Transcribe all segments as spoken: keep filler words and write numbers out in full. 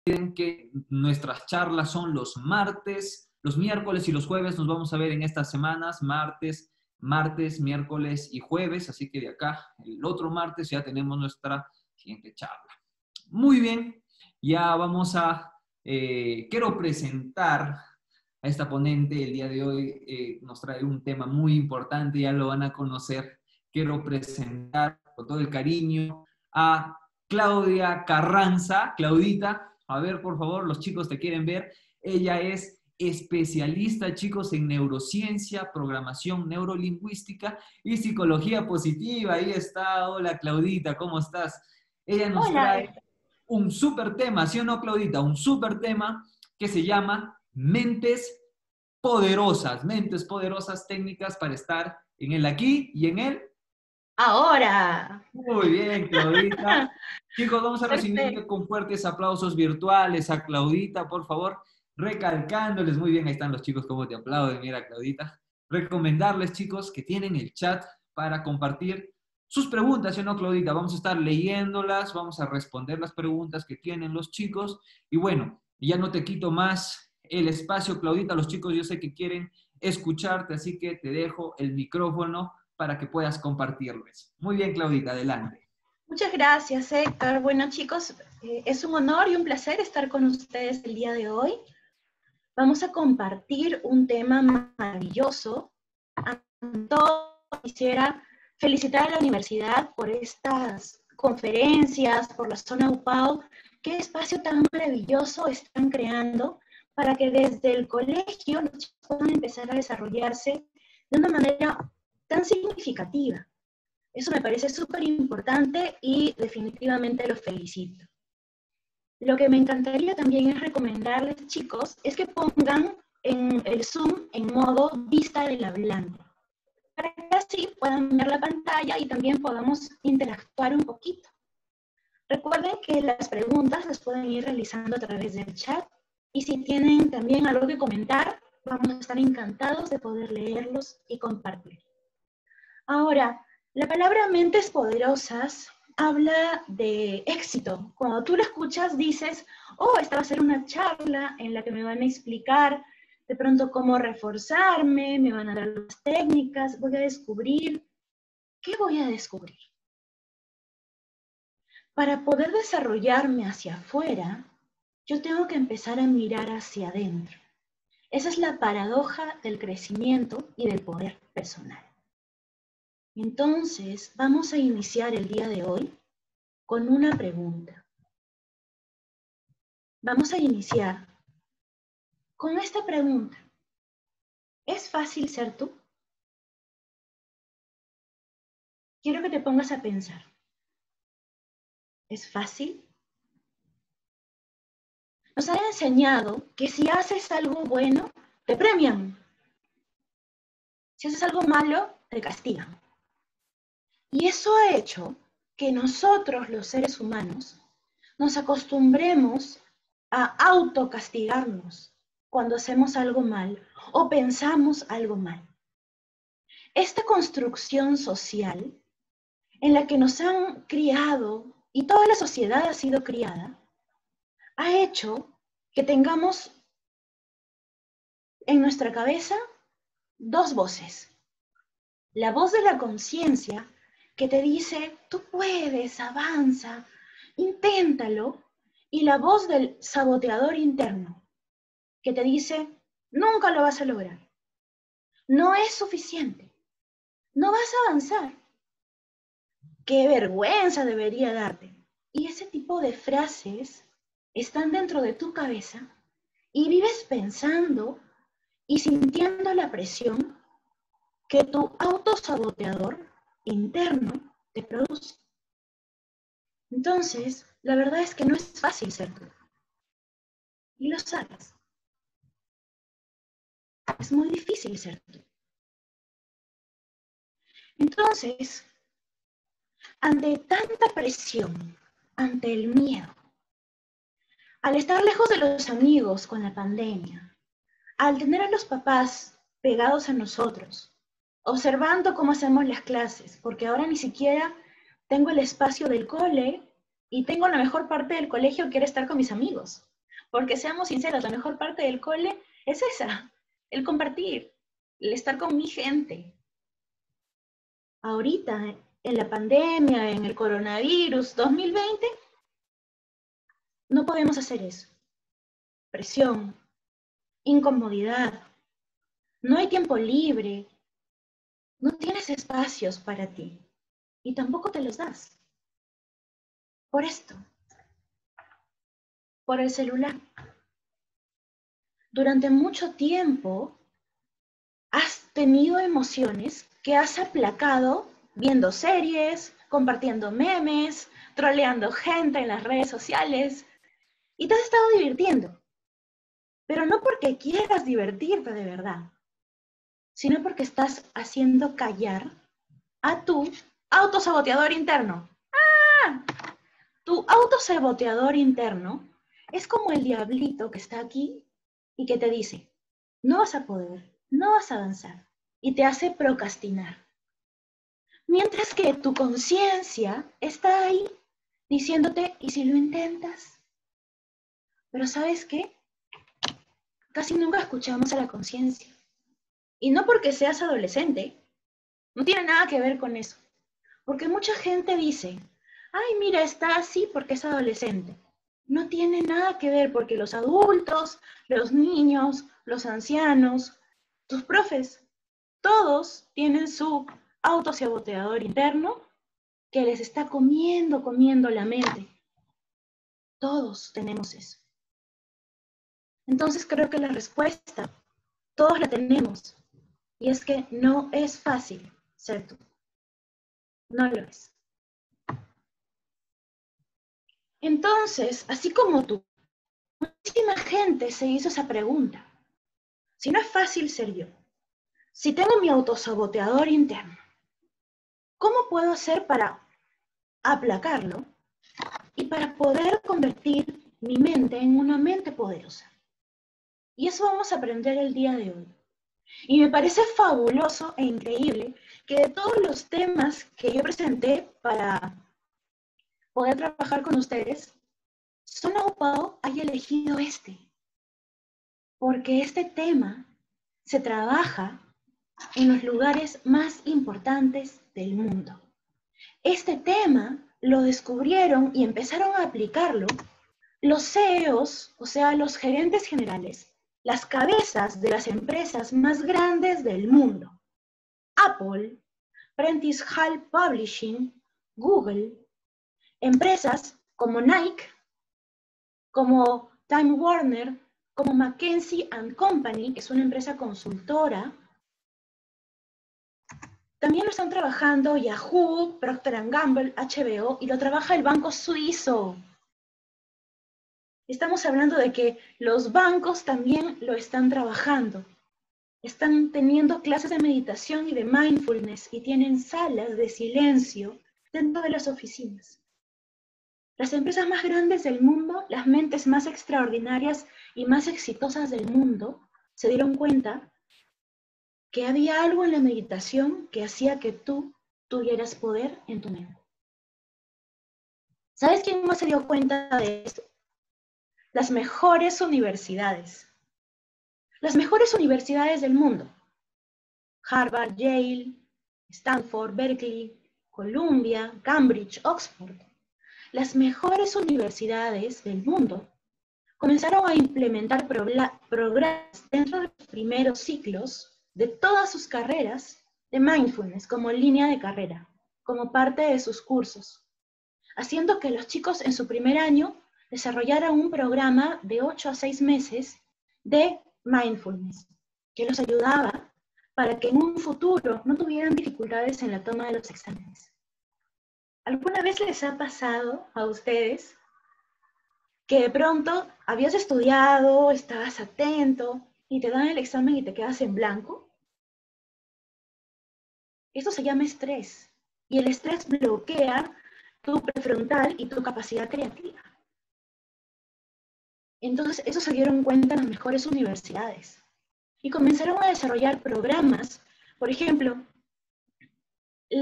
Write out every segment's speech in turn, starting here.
olviden que nuestras charlas son los martes, los miércoles y los jueves. Nos vamos a ver en estas semanas, martes, martes, miércoles y jueves. Así que de acá, el otro martes, ya tenemos nuestra siguiente charla. Muy bien, ya vamos a... Eh, quiero presentar a esta ponente el día de hoy. Eh, nos trae un tema muy importante, ya lo van a conocer. Quiero presentar con todo el cariño a Claudia Carranza. Claudita, a ver, por favor, los chicos te quieren ver. Ella es especialista, chicos, en neurociencia, programación neurolingüística y psicología positiva. Ahí está. Hola, Claudita, ¿cómo estás? Ella nos Hola. trae un súper tema, ¿sí o no, Claudita? Un súper tema que se llama Mentes Poderosas. Mentes poderosas, técnicas para estar en el aquí y en el Ahora. Muy bien, Claudita. Chicos, vamos a recibir Perfecto. con fuertes aplausos virtuales a Claudita, por favor, recalcándoles, muy bien, ahí están los chicos, cómo te aplauden, mira, Claudita. Recomendarles, chicos, que tienen el chat para compartir sus preguntas, ¿sí o no, Claudita? Vamos a estar leyéndolas, vamos a responder las preguntas que tienen los chicos. Y bueno, ya no te quito más el espacio, Claudita. Los chicos yo sé que quieren escucharte, así que te dejo el micrófono para que puedas compartirles. Muy bien, Claudita, adelante. Muchas gracias, Héctor. Bueno, chicos, eh, es un honor y un placer estar con ustedes el día de hoy. Vamos a compartir un tema maravilloso. Ante todo, quisiera felicitar a la universidad por estas conferencias, por la zona U P A U. Qué espacio tan maravilloso están creando para que desde el colegio los chicos puedan empezar a desarrollarse de una manera tan significativa. Eso me parece súper importante y definitivamente los felicito. Lo que me encantaría también es recomendarles, chicos, es que pongan en el Zoom en modo vista del hablante, para que así puedan ver la pantalla y también podamos interactuar un poquito. Recuerden que las preguntas las pueden ir realizando a través del chat, y si tienen también algo que comentar, vamos a estar encantados de poder leerlos y compartir. Ahora, la palabra mentes poderosas habla de éxito. Cuando tú la escuchas dices, oh, esta va a ser una charla en la que me van a explicar de pronto cómo reforzarme, me van a dar las técnicas, voy a descubrir. ¿Qué voy a descubrir? Para poder desarrollarme hacia afuera, yo tengo que empezar a mirar hacia adentro. Esa es la paradoja del crecimiento y del poder personal. Entonces, vamos a iniciar el día de hoy con una pregunta. Vamos a iniciar con esta pregunta. ¿Es fácil ser tú? Quiero que te pongas a pensar. ¿Es fácil? Nos han enseñado que si haces algo bueno, te premian. Si haces algo malo, te castigan. Y eso ha hecho que nosotros, los seres humanos, nos acostumbremos a autocastigarnos cuando hacemos algo mal o pensamos algo mal. Esta construcción social en la que nos han criado y toda la sociedad ha sido criada, ha hecho que tengamos en nuestra cabeza dos voces. La voz de la conciencia que te dice, tú puedes, avanza, inténtalo. Y la voz del saboteador interno que te dice, nunca lo vas a lograr. No es suficiente. No vas a avanzar. Qué vergüenza debería darte. Y ese tipo de frases están dentro de tu cabeza y vives pensando y sintiendo la presión que tu autosaboteador interno te produce. Entonces, la verdad es que no es fácil ser tú. Y lo sabes. Es muy difícil ser tú. Entonces, ante tanta presión, ante el miedo, al estar lejos de los amigos con la pandemia, al tener a los papás pegados a nosotros, observando cómo hacemos las clases, porque ahora ni siquiera tengo el espacio del cole y tengo la mejor parte del colegio que era estar con mis amigos. Porque seamos sinceros, la mejor parte del cole es esa, el compartir, el estar con mi gente. Ahorita, en la pandemia, en el coronavirus dos mil veinte, no podemos hacer eso. Presión, incomodidad, no hay tiempo libre, no tienes espacios para ti y tampoco te los das. Por esto, por el celular. Durante mucho tiempo has tenido emociones que has aplacado viendo series, compartiendo memes, troleando gente en las redes sociales y te has estado divirtiendo. Pero no porque quieras divertirte de verdad, sino porque estás haciendo callar a tu autosaboteador interno. ¡Ah! Tu autosaboteador interno es como el diablito que está aquí y que te dice, no vas a poder, no vas a avanzar, y te hace procrastinar. Mientras que tu conciencia está ahí diciéndote, ¿y si lo intentas? Pero ¿sabes qué? Casi nunca escuchamos a la conciencia. Y no porque seas adolescente, no tiene nada que ver con eso. Porque mucha gente dice, ay, mira, está así porque es adolescente. No tiene nada que ver porque los adultos, los niños, los ancianos, tus profes, todos tienen su autosaboteador interno que les está comiendo, comiendo la mente. Todos tenemos eso. Entonces creo que la respuesta, todos la tenemos. Y es que no es fácil ser tú. No lo es. Entonces, así como tú, muchísima gente se hizo esa pregunta. Si no es fácil ser yo, si tengo mi autosaboteador interno, ¿cómo puedo hacer para aplacarlo y para poder convertir mi mente en una mente poderosa? Y eso vamos a aprender el día de hoy. Y me parece fabuloso e increíble que de todos los temas que yo presenté para poder trabajar con ustedes, Sona Pau haya elegido este. Porque este tema se trabaja en los lugares más importantes del mundo. Este tema lo descubrieron y empezaron a aplicarlo los C E Os, o sea, los gerentes generales, las cabezas de las empresas más grandes del mundo. Apple, Prentice Hall Publishing, Google, empresas como Nike, como Time Warner, como McKinsey and Company, que es una empresa consultora. También lo están trabajando Yahoo, Procter and Gamble, H B O, y lo trabaja el banco suizo. Estamos hablando de que los bancos también lo están trabajando. Están teniendo clases de meditación y de mindfulness y tienen salas de silencio dentro de las oficinas. Las empresas más grandes del mundo, las mentes más extraordinarias y más exitosas del mundo, se dieron cuenta que había algo en la meditación que hacía que tú tuvieras poder en tu mente. ¿Sabes quién más se dio cuenta de esto? Las mejores universidades. Las mejores universidades del mundo. Harvard, Yale, Stanford, Berkeley, Columbia, Cambridge, Oxford. Las mejores universidades del mundo comenzaron a implementar programas dentro de los primeros ciclos de todas sus carreras de mindfulness como línea de carrera, como parte de sus cursos, haciendo que los chicos en su primer año desarrollaran un programa de ocho a seis meses de mindfulness, que los ayudaba para que en un futuro no tuvieran dificultades en la toma de los exámenes. ¿Alguna vez les ha pasado a ustedes que de pronto habías estudiado, estabas atento y te dan el examen y te quedas en blanco? Esto se llama estrés, y el estrés bloquea tu prefrontal y tu capacidad creativa. Entonces, eso se dieron cuenta en las mejores universidades. Y comenzaron a desarrollar programas. Por ejemplo,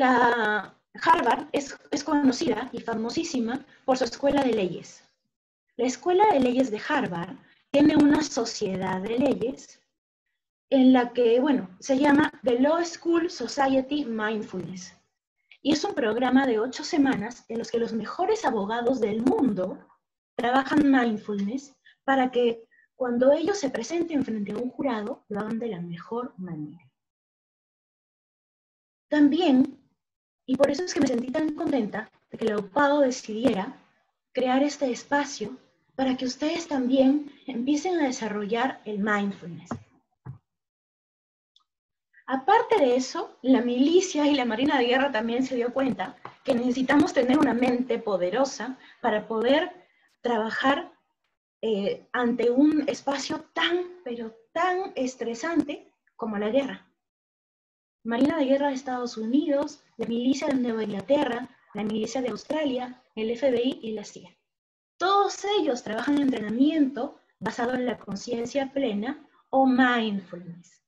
la Harvard es, es conocida y famosísima por su escuela de leyes. La Escuela de Leyes de Harvard tiene una sociedad de leyes en la que, bueno, se llama The Law School Society Mindfulness. Y es un programa de ocho semanas en los que los mejores abogados del mundo trabajan mindfulness para que cuando ellos se presenten frente a un jurado, lo hagan de la mejor manera. También, y por eso es que me sentí tan contenta de que la UPADO decidiera crear este espacio para que ustedes también empiecen a desarrollar el mindfulness. Aparte de eso, la milicia y la Marina de Guerra también se dio cuenta que necesitamos tener una mente poderosa para poder trabajar eh, ante un espacio tan, pero tan estresante como la guerra. Marina de Guerra de Estados Unidos, la milicia de Nueva Inglaterra, la milicia de Australia, el F B I y la C I A. Todos ellos trabajan en entrenamiento basado en la conciencia plena o mindfulness.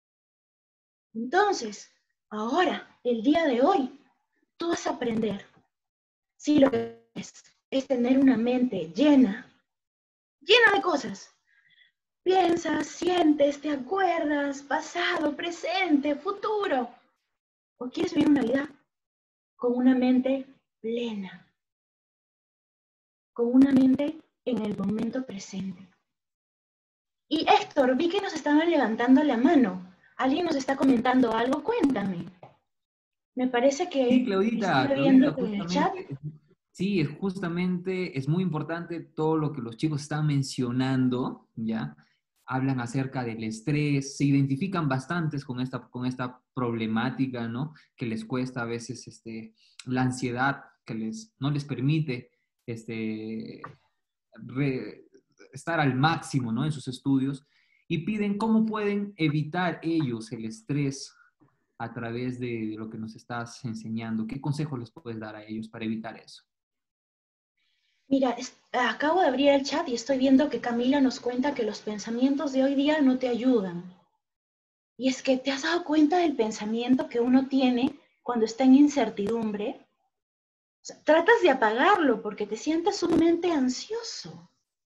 Entonces, ahora, el día de hoy, tú vas a aprender si lo que es es tener una mente llena, llena de cosas. Piensas, sientes, te acuerdas, pasado, presente, futuro. ¿O quieres vivir una vida con una mente plena? Con una mente en el momento presente. Y Héctor, vi que nos estaban levantando la mano. ¿Alguien nos está comentando algo? Cuéntame. Me parece Sí, que Claudita, estuve Claudita, viendo que en el chat. justamente, sí, es justamente, es muy importante todo lo que los chicos están mencionando, ¿ya? Hablan acerca del estrés, se identifican bastantes con esta, con esta problemática, ¿no? Que les cuesta a veces este, la ansiedad, que les, no les permite este, re- estar al máximo, ¿no? En sus estudios, y piden cómo pueden evitar ellos el estrés a través de, de lo que nos estás enseñando. ¿Qué consejos les puedes dar a ellos para evitar eso? Mira, es- acabo de abrir el chat y estoy viendo que Camila nos cuenta que los pensamientos de hoy día no te ayudan. Y es que te has dado cuenta del pensamiento que uno tiene cuando está en incertidumbre. O sea, tratas de apagarlo porque te sientes sumamente ansioso.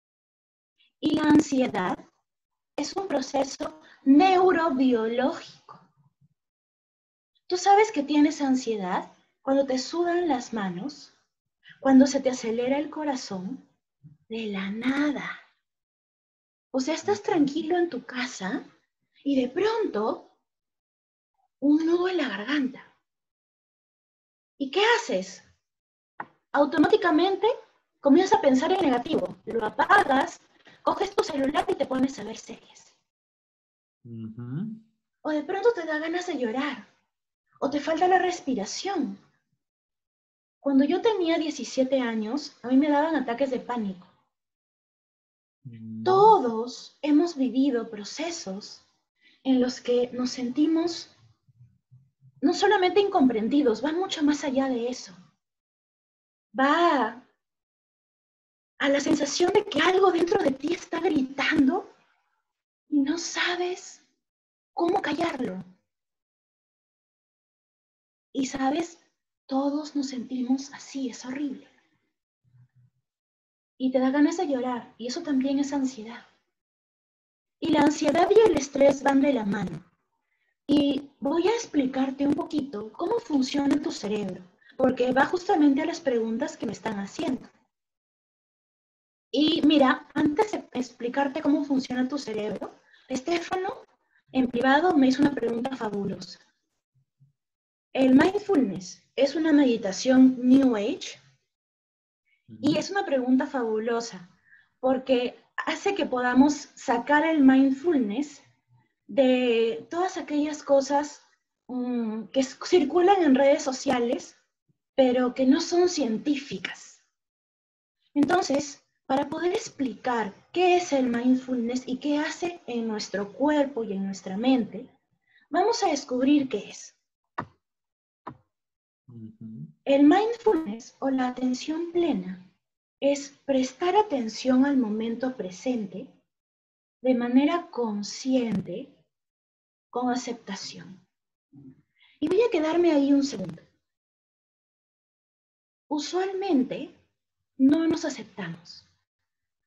Y la ansiedad es un proceso neurobiológico. Tú sabes que tienes ansiedad cuando te sudan las manos, cuando se te acelera el corazón, de la nada. O sea, estás tranquilo en tu casa y de pronto un nudo en la garganta. ¿Y qué haces? Automáticamente comienzas a pensar en negativo. Lo apagas, coges tu celular y te pones a ver series. Ujú. O de pronto te da ganas de llorar. O te falta la respiración. Cuando yo tenía diecisiete años, a mí me daban ataques de pánico. Mm. Todos hemos vivido procesos en los que nos sentimos no solamente incomprendidos, va mucho más allá de eso. Va a la sensación de que algo dentro de ti está gritando y no sabes cómo callarlo. Y sabes, todos nos sentimos así, es horrible. Y te da ganas de llorar, y eso también es ansiedad. Y la ansiedad y el estrés van de la mano. Y voy a explicarte un poquito cómo funciona tu cerebro, porque va justamente a las preguntas que me están haciendo. Y mira, antes de explicarte cómo funciona tu cerebro, Estefano en privado me hizo una pregunta fabulosa. El mindfulness es una meditación New Age y es una pregunta fabulosa porque hace que podamos sacar el mindfulness de todas aquellas cosas um, que circulan en redes sociales, pero que no son científicas. Entonces, para poder explicar qué es el mindfulness y qué hace en nuestro cuerpo y en nuestra mente, vamos a descubrir qué es. Ujú. El mindfulness o la atención plena es prestar atención al momento presente de manera consciente, con aceptación. Y voy a quedarme ahí un segundo. Usualmente no nos aceptamos.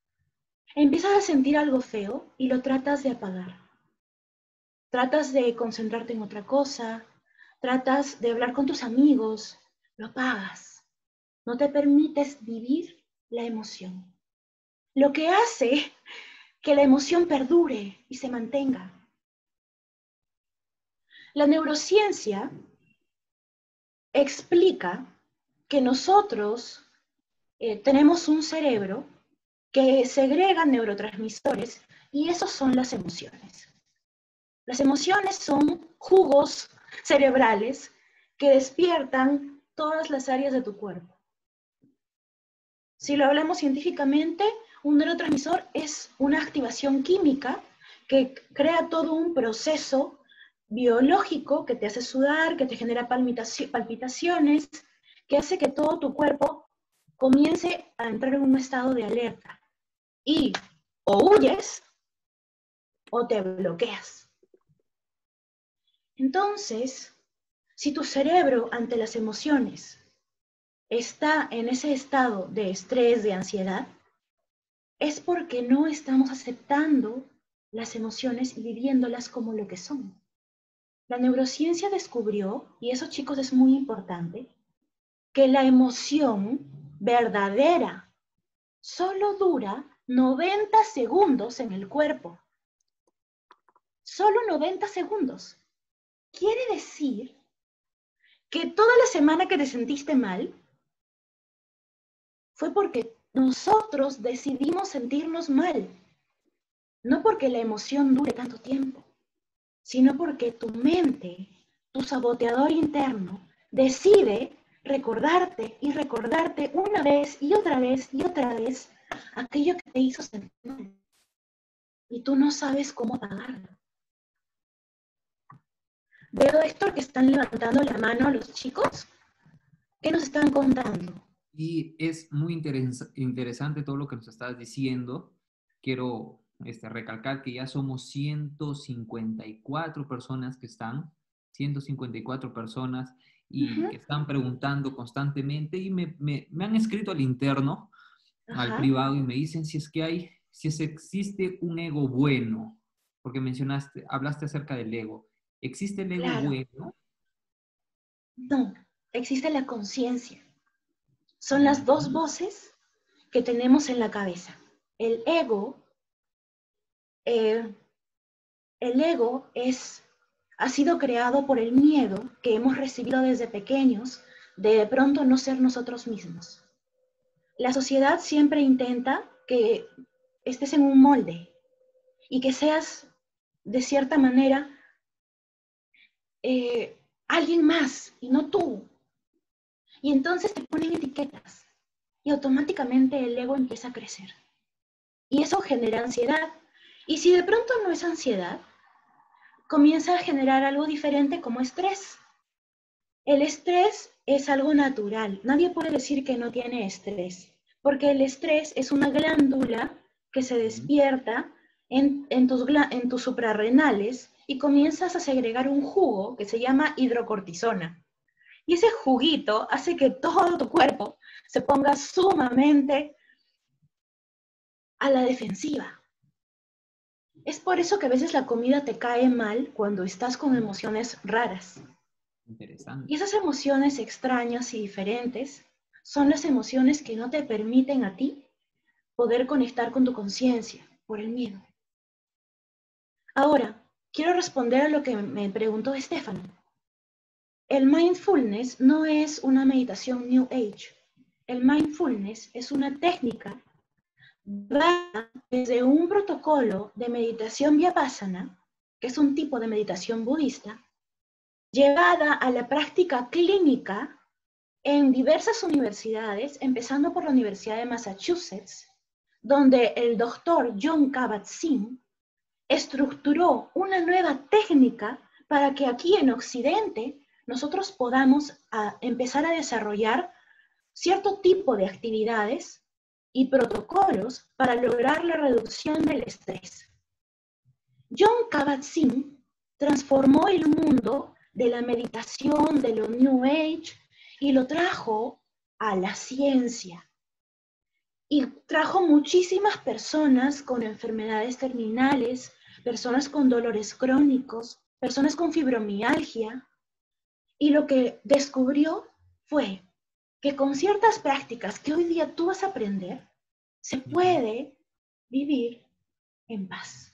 empiezas a sentir algo feo y lo tratas de apagar. Tratas de concentrarte en otra cosa, tratas de hablar con tus amigos, lo apagas. No te permites vivir la emoción. Lo que hace que la emoción perdure y se mantenga. La neurociencia explica que nosotros eh, tenemos un cerebro que segrega neurotransmisores y esos son las emociones. Las emociones son jugos cerebrales que despiertan todas las áreas de tu cuerpo. Si lo hablamos científicamente, un neurotransmisor es una activación química que crea todo un proceso biológico que te hace sudar, que te genera palpitaciones, que hace que todo tu cuerpo comience a entrar en un estado de alerta. Y o huyes o te bloqueas. Entonces, si tu cerebro ante las emociones está en ese estado de estrés, de ansiedad, es porque no estamos aceptando las emociones y viviéndolas como lo que son. La neurociencia descubrió, y eso chicos es muy importante, que la emoción verdadera solo dura noventa segundos en el cuerpo. Solo noventa segundos. Quiere decir que toda la semana que te sentiste mal fue porque nosotros decidimos sentirnos mal. No porque la emoción dure tanto tiempo, sino porque tu mente, tu saboteador interno, decide recordarte y recordarte una vez y otra vez y otra vez aquello que te hizo sentir mal. Y tú no sabes cómo apagarlo. Veo, Héctor, que están levantando la mano los chicos. ¿Qué nos están contando? Y es muy interes interesante todo lo que nos estás diciendo. Quiero este, recalcar que ya somos ciento cincuenta y cuatro personas que están, ciento cincuenta y cuatro personas y Uh-huh. que están preguntando constantemente y me, me, me han escrito al interno, Ajá. al privado, y me dicen si es que hay, si es, existe un ego bueno, porque mencionaste, hablaste acerca del ego. ¿Existe el ego Claro. bueno? No, existe la conciencia. Son las dos voces que tenemos en la cabeza. El ego, eh, el ego es, ha sido creado por el miedo que hemos recibido desde pequeños de de pronto no ser nosotros mismos. La sociedad siempre intenta que estés en un molde y que seas, de cierta manera, eh, alguien más y no tú. Y entonces te ponen etiquetas y automáticamente el ego empieza a crecer. Y eso genera ansiedad. Y si de pronto no es ansiedad, comienza a generar algo diferente como estrés. El estrés es algo natural. Nadie puede decir que no tiene estrés, porque el estrés es una glándula que se despierta en, en, tus, en tus suprarrenales y comienzas a segregar un jugo que se llama hidrocortisona. Y ese juguito hace que todo tu cuerpo se ponga sumamente a la defensiva. Es por eso que a veces la comida te cae mal cuando estás con emociones raras. Interesante. Y esas emociones extrañas y diferentes son las emociones que no te permiten a ti poder conectar con tu conciencia por el miedo. Ahora, quiero responder a lo que me preguntó Estefano. El mindfulness no es una meditación New Age. El mindfulness es una técnica dada desde un protocolo de meditación vipassana, que es un tipo de meditación budista, llevada a la práctica clínica en diversas universidades, empezando por la Universidad de Massachusetts, donde el doctor Jon Kabat-Zinn estructuró una nueva técnica para que aquí en Occidente nosotros podamos a empezar a desarrollar cierto tipo de actividades y protocolos para lograr la reducción del estrés. Jon Kabat-Zinn transformó el mundo de la meditación, de lo New Age, y lo trajo a la ciencia. y trajo muchísimas personas con enfermedades terminales, personas con dolores crónicos, personas con fibromialgia, y lo que descubrió fue que con ciertas prácticas que hoy día tú vas a aprender, se puede vivir en paz.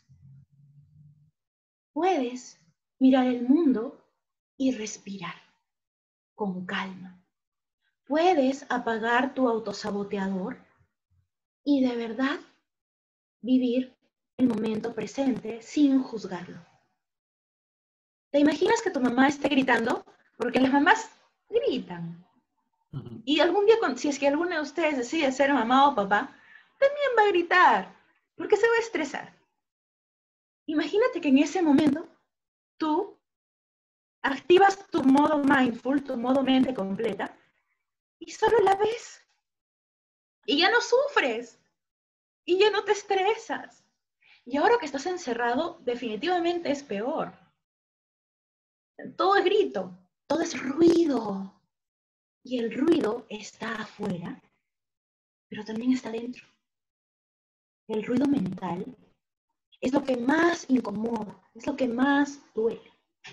Puedes mirar el mundo y respirar con calma. Puedes apagar tu autosaboteador y de verdad vivir el momento presente sin juzgarlo. ¿Te imaginas que tu mamá esté gritando? Porque las mamás gritan. Uh-huh. Y algún día, si es que alguno de ustedes decide ser mamá o papá, también va a gritar, porque se va a estresar. Imagínate que en ese momento tú activas tu modo mindful, tu modo mente completa, y solo la ves. Y ya no sufres. Y ya no te estresas. Y ahora que estás encerrado, definitivamente es peor. Todo es grito, todo es ruido. Y el ruido está afuera, pero también está dentro. El ruido mental es lo que más incomoda, es lo que más duele.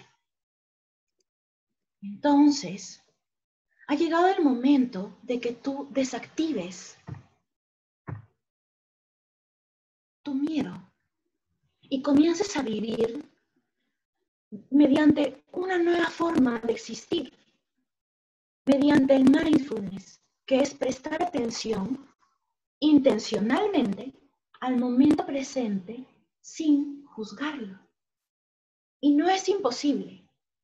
Entonces, ha llegado el momento de que tú desactives tu miedo y comiences a vivir mediante una nueva forma de existir, mediante el mindfulness, que es prestar atención intencionalmente al momento presente sin juzgarlo. Y no es imposible.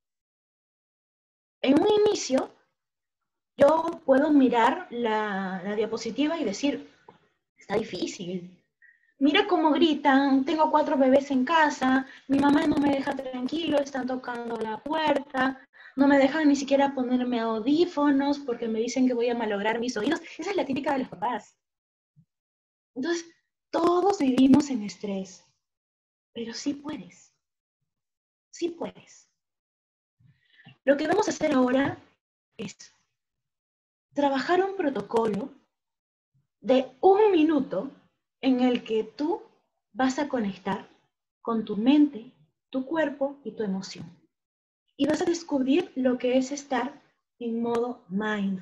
En un inicio, yo puedo mirar la, la diapositiva y decir, está difícil. Mira cómo gritan, tengo cuatro bebés en casa, mi mamá no me deja tranquilo, están tocando la puerta, no me dejan ni siquiera ponerme audífonos porque me dicen que voy a malograr mis oídos. Esa es la típica de los papás. Entonces, todos vivimos en estrés, pero sí puedes. Sí puedes. Lo que vamos a hacer ahora es trabajar un protocolo de un minuto en el que tú vas a conectar con tu mente, tu cuerpo y tu emoción. Y vas a descubrir lo que es estar en modo mind.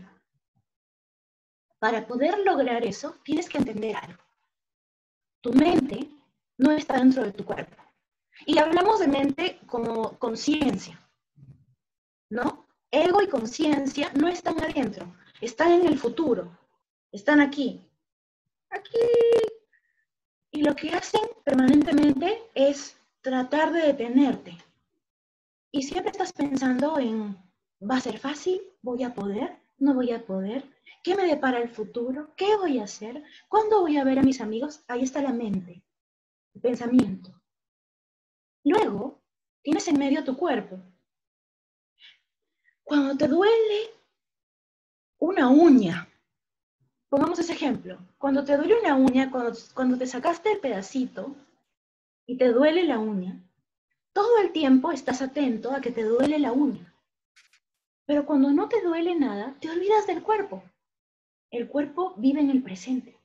Para poder lograr eso, tienes que entender algo. Tu mente no está dentro de tu cuerpo. Y hablamos de mente como conciencia, ¿no? Ego y conciencia no están adentro, están en el futuro, están aquí. Aquí. Y lo que hacen permanentemente es tratar de detenerte. Y siempre estás pensando en, ¿va a ser fácil? ¿Voy a poder? ¿No voy a poder? ¿Qué me depara el futuro? ¿Qué voy a hacer? ¿Cuándo voy a ver a mis amigos? Ahí está la mente, el pensamiento. Luego, tienes en medio tu cuerpo. Cuando te duele una uña, pongamos ese ejemplo, cuando te duele una uña, cuando, cuando te sacaste el pedacito y te duele la uña, todo el tiempo estás atento a que te duele la uña. Pero cuando no te duele nada, te olvidas del cuerpo. El cuerpo vive en el presente.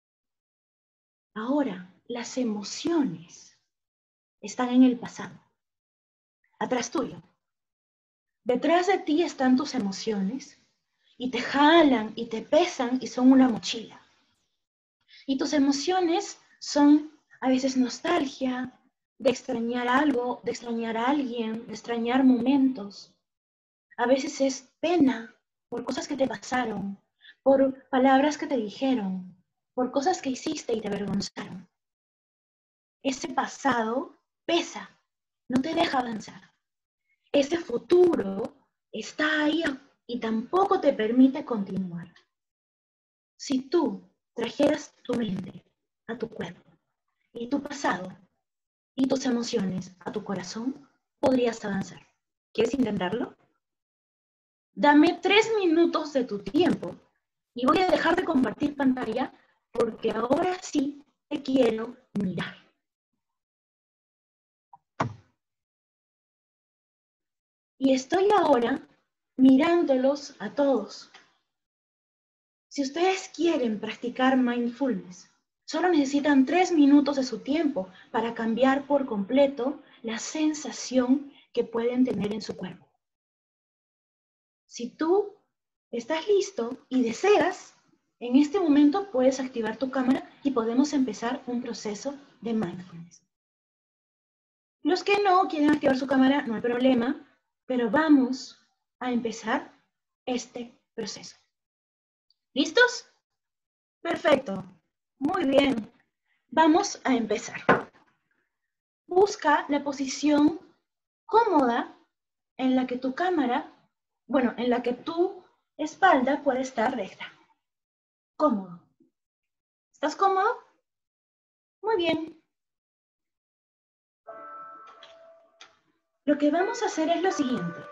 Ahora, las emociones están en el pasado, atrás tuyo. Detrás de ti están tus emociones y te jalan y te pesan y son una mochila. Y tus emociones son a veces nostalgia, de extrañar algo, de extrañar a alguien, de extrañar momentos. A veces es pena por cosas que te pasaron, por palabras que te dijeron, por cosas que hiciste y te avergonzaron. Ese pasado pesa, no te deja avanzar. Ese futuro está ahí y tampoco te permite continuar. Si tú trajeras tu mente a tu cuerpo y tu pasado y tus emociones a tu corazón, podrías avanzar. ¿Quieres intentarlo? Dame tres minutos de tu tiempo y voy a dejar de compartir pantalla porque ahora sí te quiero mirar. Y estoy ahora mirándolos a todos. Si ustedes quieren practicar mindfulness, solo necesitan tres minutos de su tiempo para cambiar por completo la sensación que pueden tener en su cuerpo. Si tú estás listo y deseas, en este momento puedes activar tu cámara y podemos empezar un proceso de mindfulness. Los que no quieren activar su cámara, no hay problema, pero vamos a empezar este proceso. ¿Listos? Perfecto. Muy bien. Vamos a empezar. Busca la posición cómoda en la que tu cámara, bueno, en la que tu espalda puede estar recta. Cómodo. ¿Estás cómodo? Muy bien. Lo que vamos a hacer es lo siguiente.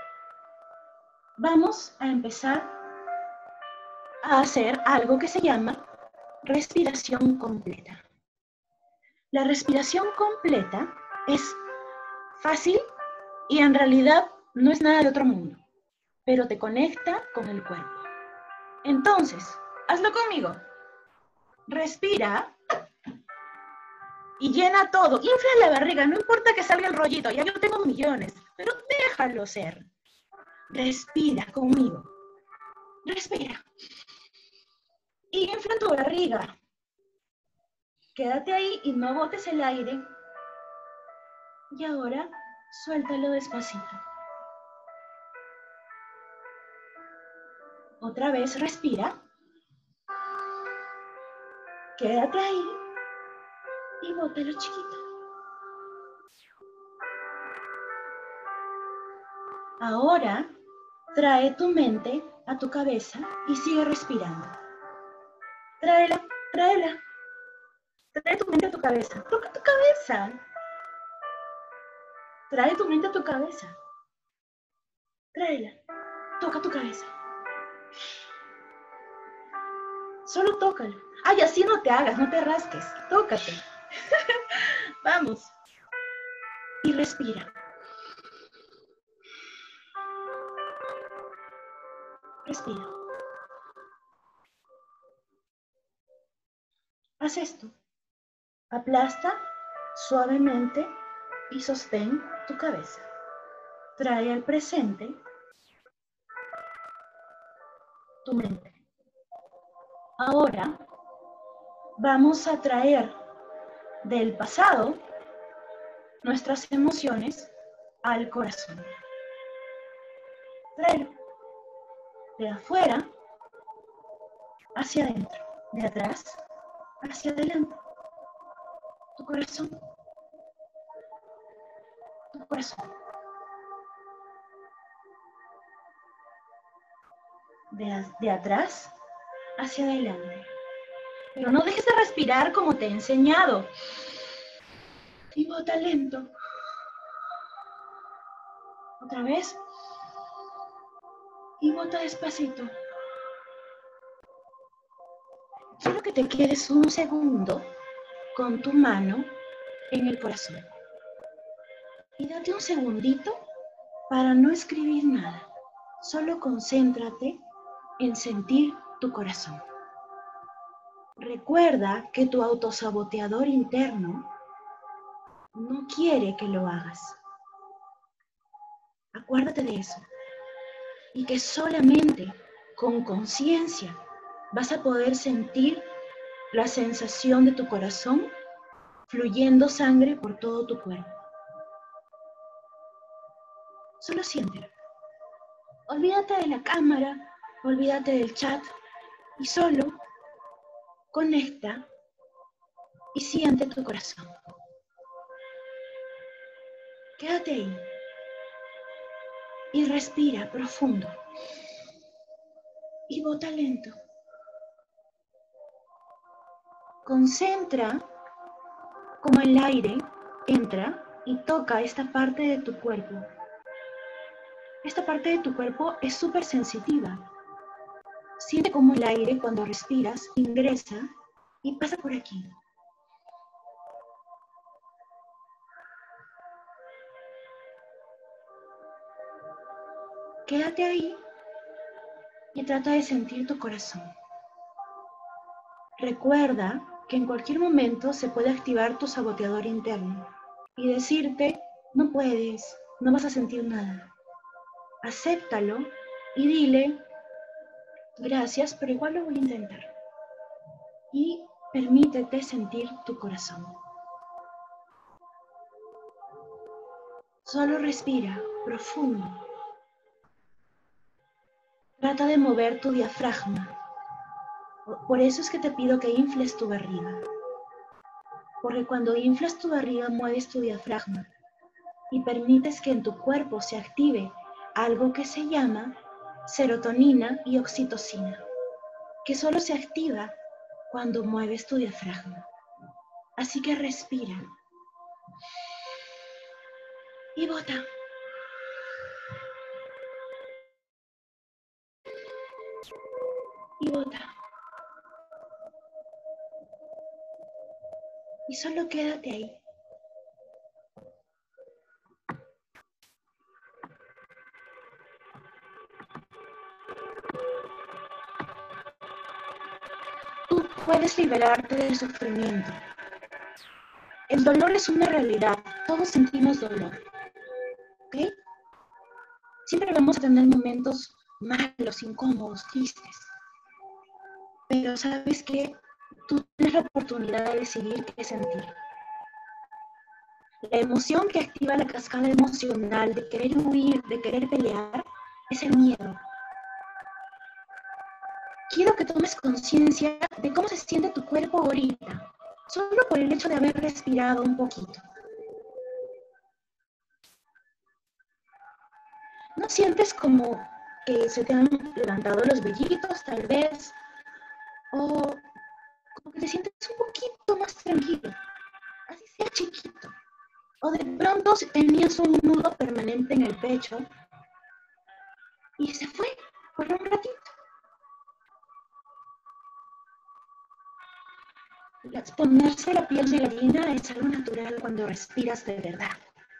Vamos a empezar a hacer algo que se llama respiración completa. La respiración completa es fácil y en realidad no es nada de otro mundo, pero te conecta con el cuerpo. Entonces, hazlo conmigo. Respira y llena todo. Infla la barriga, no importa que salga el rollito, ya yo tengo millones, pero déjalo ser. Respira conmigo. Respira. Y infla tu barriga. Quédate ahí y no botes el aire. Y ahora, suéltalo despacito. Otra vez, respira. Quédate ahí y bótalo chiquito. Ahora, trae tu mente a tu cabeza y sigue respirando. Tráela, tráela. Trae tu mente a tu cabeza. Toca tu cabeza. Trae tu mente a tu cabeza. Tráela. Toca tu cabeza. Solo tócalo. Ay, así no te hagas, no te rasques. Tócate. Vamos. Y respira. Respira. Haz esto. Aplasta suavemente y sostén tu cabeza. Trae al presente tu mente. Ahora vamos a traer del pasado nuestras emociones al corazón. Tráelo. De afuera hacia adentro. De atrás hacia adelante. Tu corazón. Tu corazón. De, de atrás hacia adelante. Pero no dejes de respirar como te he enseñado. Y bota lento. Otra vez. Y bota despacito. Quiero que te quedes un segundo con tu mano en el corazón. Y date un segundito para no escribir nada. Solo concéntrate en sentir tu corazón. Recuerda que tu autosaboteador interno no quiere que lo hagas. Acuérdate de eso. Y que solamente con conciencia vas a poder sentir la sensación de tu corazón fluyendo sangre por todo tu cuerpo. Solo siéntelo. Olvídate de la cámara, olvídate del chat y solo conecta y siente tu corazón. Quédate ahí y respira profundo y bota lento. Concentra cómo el aire entra y toca esta parte de tu cuerpo. Esta parte de tu cuerpo es súper sensitiva. Siente cómo el aire cuando respiras ingresa y pasa por aquí. Quédate ahí y trata de sentir tu corazón. Recuerda que en cualquier momento se puede activar tu saboteador interno y decirte, no puedes, no vas a sentir nada. Acéptalo y dile, gracias, pero igual lo voy a intentar. Y permítete sentir tu corazón. Solo respira profundo. Trata de mover tu diafragma. Por eso es que te pido que infles tu barriga. Porque cuando inflas tu barriga mueves tu diafragma y permites que en tu cuerpo se active algo que se llama serotonina y oxitocina, que solo se activa cuando mueves tu diafragma. Así que respira y bota. Y bota. Y solo quédate ahí. Tú puedes liberarte del sufrimiento. El dolor es una realidad. Todos sentimos dolor. ¿Ok? Siempre vamos a tener momentos malos, incómodos, tristes. Pero ¿sabes qué? Tú tienes la oportunidad de decidir qué sentir. La emoción que activa la cascada emocional de querer huir, de querer pelear, es el miedo. Quiero que tomes conciencia de cómo se siente tu cuerpo ahorita, solo por el hecho de haber respirado un poquito. ¿No sientes como que se te han levantado los vellitos, tal vez? O como que te sientes un poquito más tranquilo, así sea chiquito. O de pronto tenías un nudo permanente en el pecho y se fue por un ratito. Ponerse la piel de gallina es algo natural cuando respiras de verdad.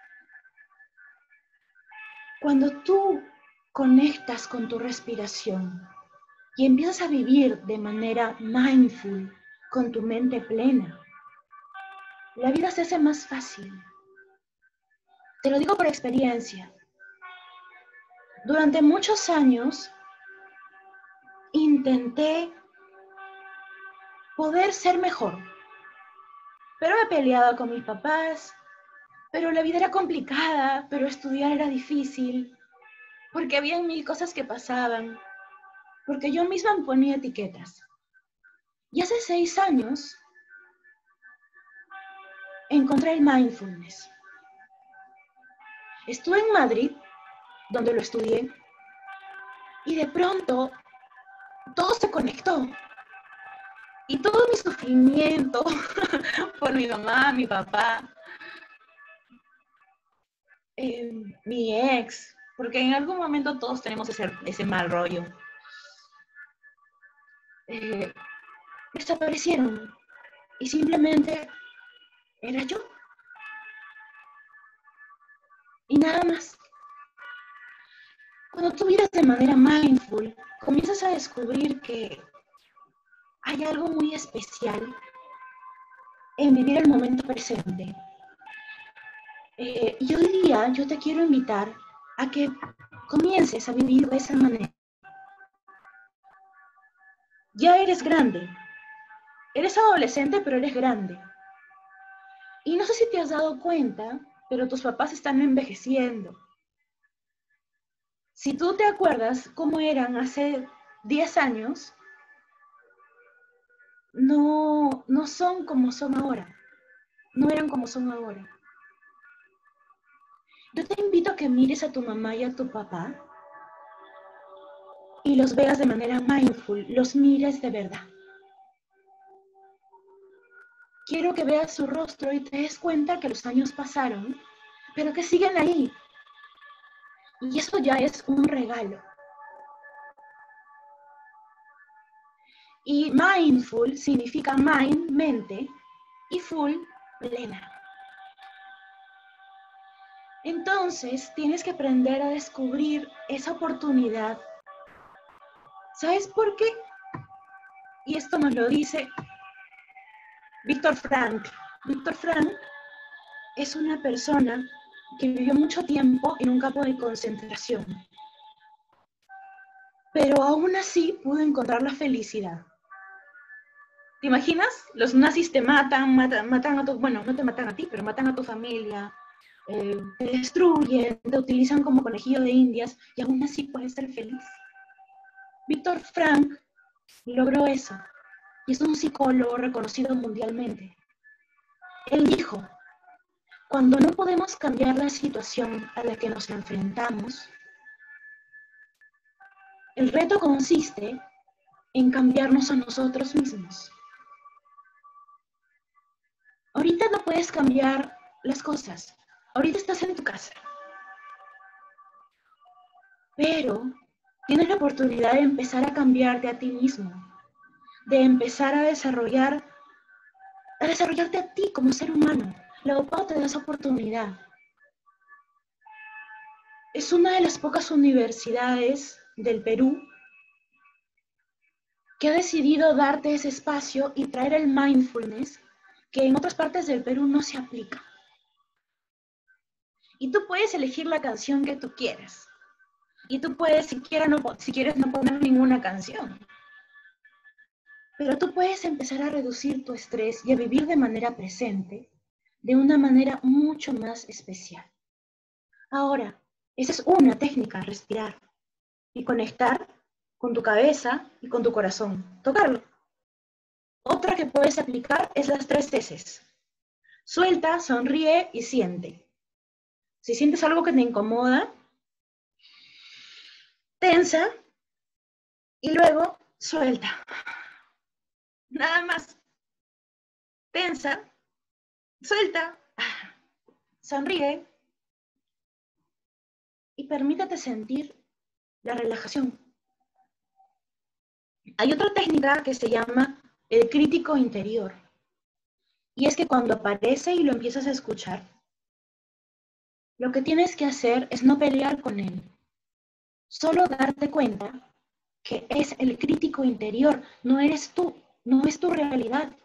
Cuando tú conectas con tu respiración y empiezas a vivir de manera mindful, con tu mente plena, la vida se hace más fácil. Te lo digo por experiencia. Durante muchos años intenté poder ser mejor, pero me peleaba con mis papás, pero la vida era complicada, pero estudiar era difícil, porque había mil cosas que pasaban, porque yo misma me ponía etiquetas. Y hace seis años encontré el mindfulness. Estuve en Madrid, donde lo estudié, y de pronto todo se conectó. Y todo mi sufrimiento por mi mamá, mi papá, eh, mi ex, porque en algún momento todos tenemos ese, ese mal rollo, eh, desaparecieron. Y simplemente era yo. Y nada más. Cuando tú vives de manera mindful, comienzas a descubrir que hay algo muy especial en vivir el momento presente. Eh, y hoy día yo te quiero invitar a que comiences a vivir de esa manera. Ya eres grande. Eres adolescente, pero eres grande. Y no sé si te has dado cuenta, pero tus papás están envejeciendo. Si tú te acuerdas cómo eran hace diez años, no, no son como son ahora. No eran como son ahora. Yo te invito a que mires a tu mamá y a tu papá y los veas de manera mindful, los mires de verdad. Quiero que veas su rostro y te des cuenta que los años pasaron, pero que siguen ahí. Y eso ya es un regalo. Y mindful significa mind, mente, y full, plena. Entonces, tienes que aprender a descubrir esa oportunidad. ¿Sabes por qué? Y esto nos lo dice Víctor Frank. Víctor Frank es una persona que vivió mucho tiempo en un campo de concentración, pero aún así pudo encontrar la felicidad. ¿Te imaginas? Los nazis te matan, matan, matan a tu, bueno, no te matan a ti, pero matan a tu familia, eh, te destruyen, te utilizan como conejillo de indias, y aún así puedes ser feliz. Víctor Frank logró eso, y es un psicólogo reconocido mundialmente. Él dijo: cuando no podemos cambiar la situación a la que nos enfrentamos, el reto consiste en cambiarnos a nosotros mismos. Ahorita no puedes cambiar las cosas. Ahorita estás en tu casa. Pero tienes la oportunidad de empezar a cambiarte a ti mismo, de empezar a desarrollar, a desarrollarte a ti como ser humano. La U P A te da esa oportunidad. Es una de las pocas universidades del Perú que ha decidido darte ese espacio y traer el mindfulness que en otras partes del Perú no se aplica. Y tú puedes elegir la canción que tú quieras. Y tú puedes, si, quiera, no, si quieres, no poner ninguna canción. Pero tú puedes empezar a reducir tu estrés y a vivir de manera presente, de una manera mucho más especial. Ahora, esa es una técnica, respirar y conectar con tu cabeza y con tu corazón, tocarlo. Otra que puedes aplicar es las tres eses. Suelta, sonríe y siente. Si sientes algo que te incomoda, tensa y luego suelta. Nada más. Tensa, suelta, sonríe y permítete sentir la relajación. Hay otra técnica que se llama el crítico interior. Y es que cuando aparece y lo empiezas a escuchar, lo que tienes que hacer es no pelear con él. Solo darte cuenta que es el crítico interior, no eres tú, no es tu realidad.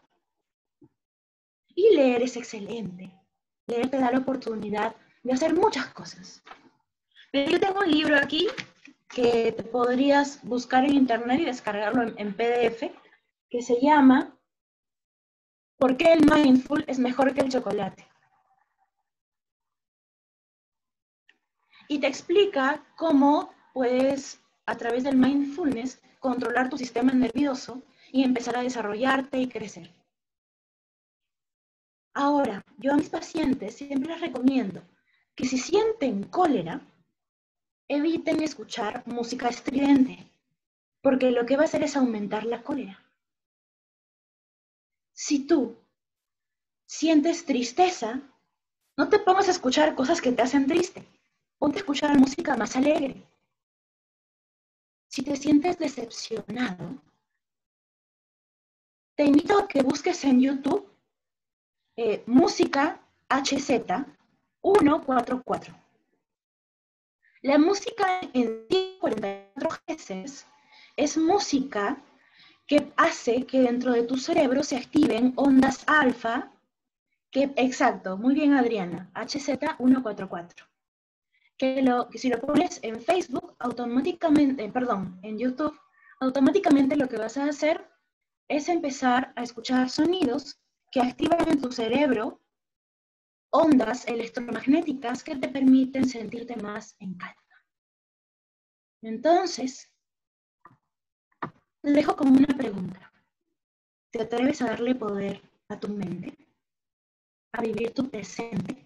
Y leer es excelente. Leer te da la oportunidad de hacer muchas cosas. Pero yo tengo un libro aquí que te podrías buscar en internet y descargarlo en, en P D F, que se llama ¿Por qué el mindful es mejor que el chocolate? Y te explica cómo puedes, a través del mindfulness, controlar tu sistema nervioso y empezar a desarrollarte y crecer. Ahora, yo a mis pacientes siempre les recomiendo que si sienten cólera, eviten escuchar música estridente, porque lo que va a hacer es aumentar la cólera. Si tú sientes tristeza, no te pongas a escuchar cosas que te hacen triste. Ponte a escuchar música más alegre. Si te sientes decepcionado, te invito a que busques en YouTube eh, música H Z ciento cuarenta y cuatro. La música en cuarenta y cuatro hercios es música que hace que dentro de tu cerebro se activen ondas alfa, que, exacto, muy bien Adriana, H Z ciento cuarenta y cuatro. Que, lo, que si lo pones en Facebook, automáticamente, eh, perdón, en YouTube, automáticamente lo que vas a hacer es empezar a escuchar sonidos que activan en tu cerebro ondas electromagnéticas que te permiten sentirte más en calma. Entonces, te dejo como una pregunta. ¿Te atreves a darle poder a tu mente? ¿A vivir tu presente?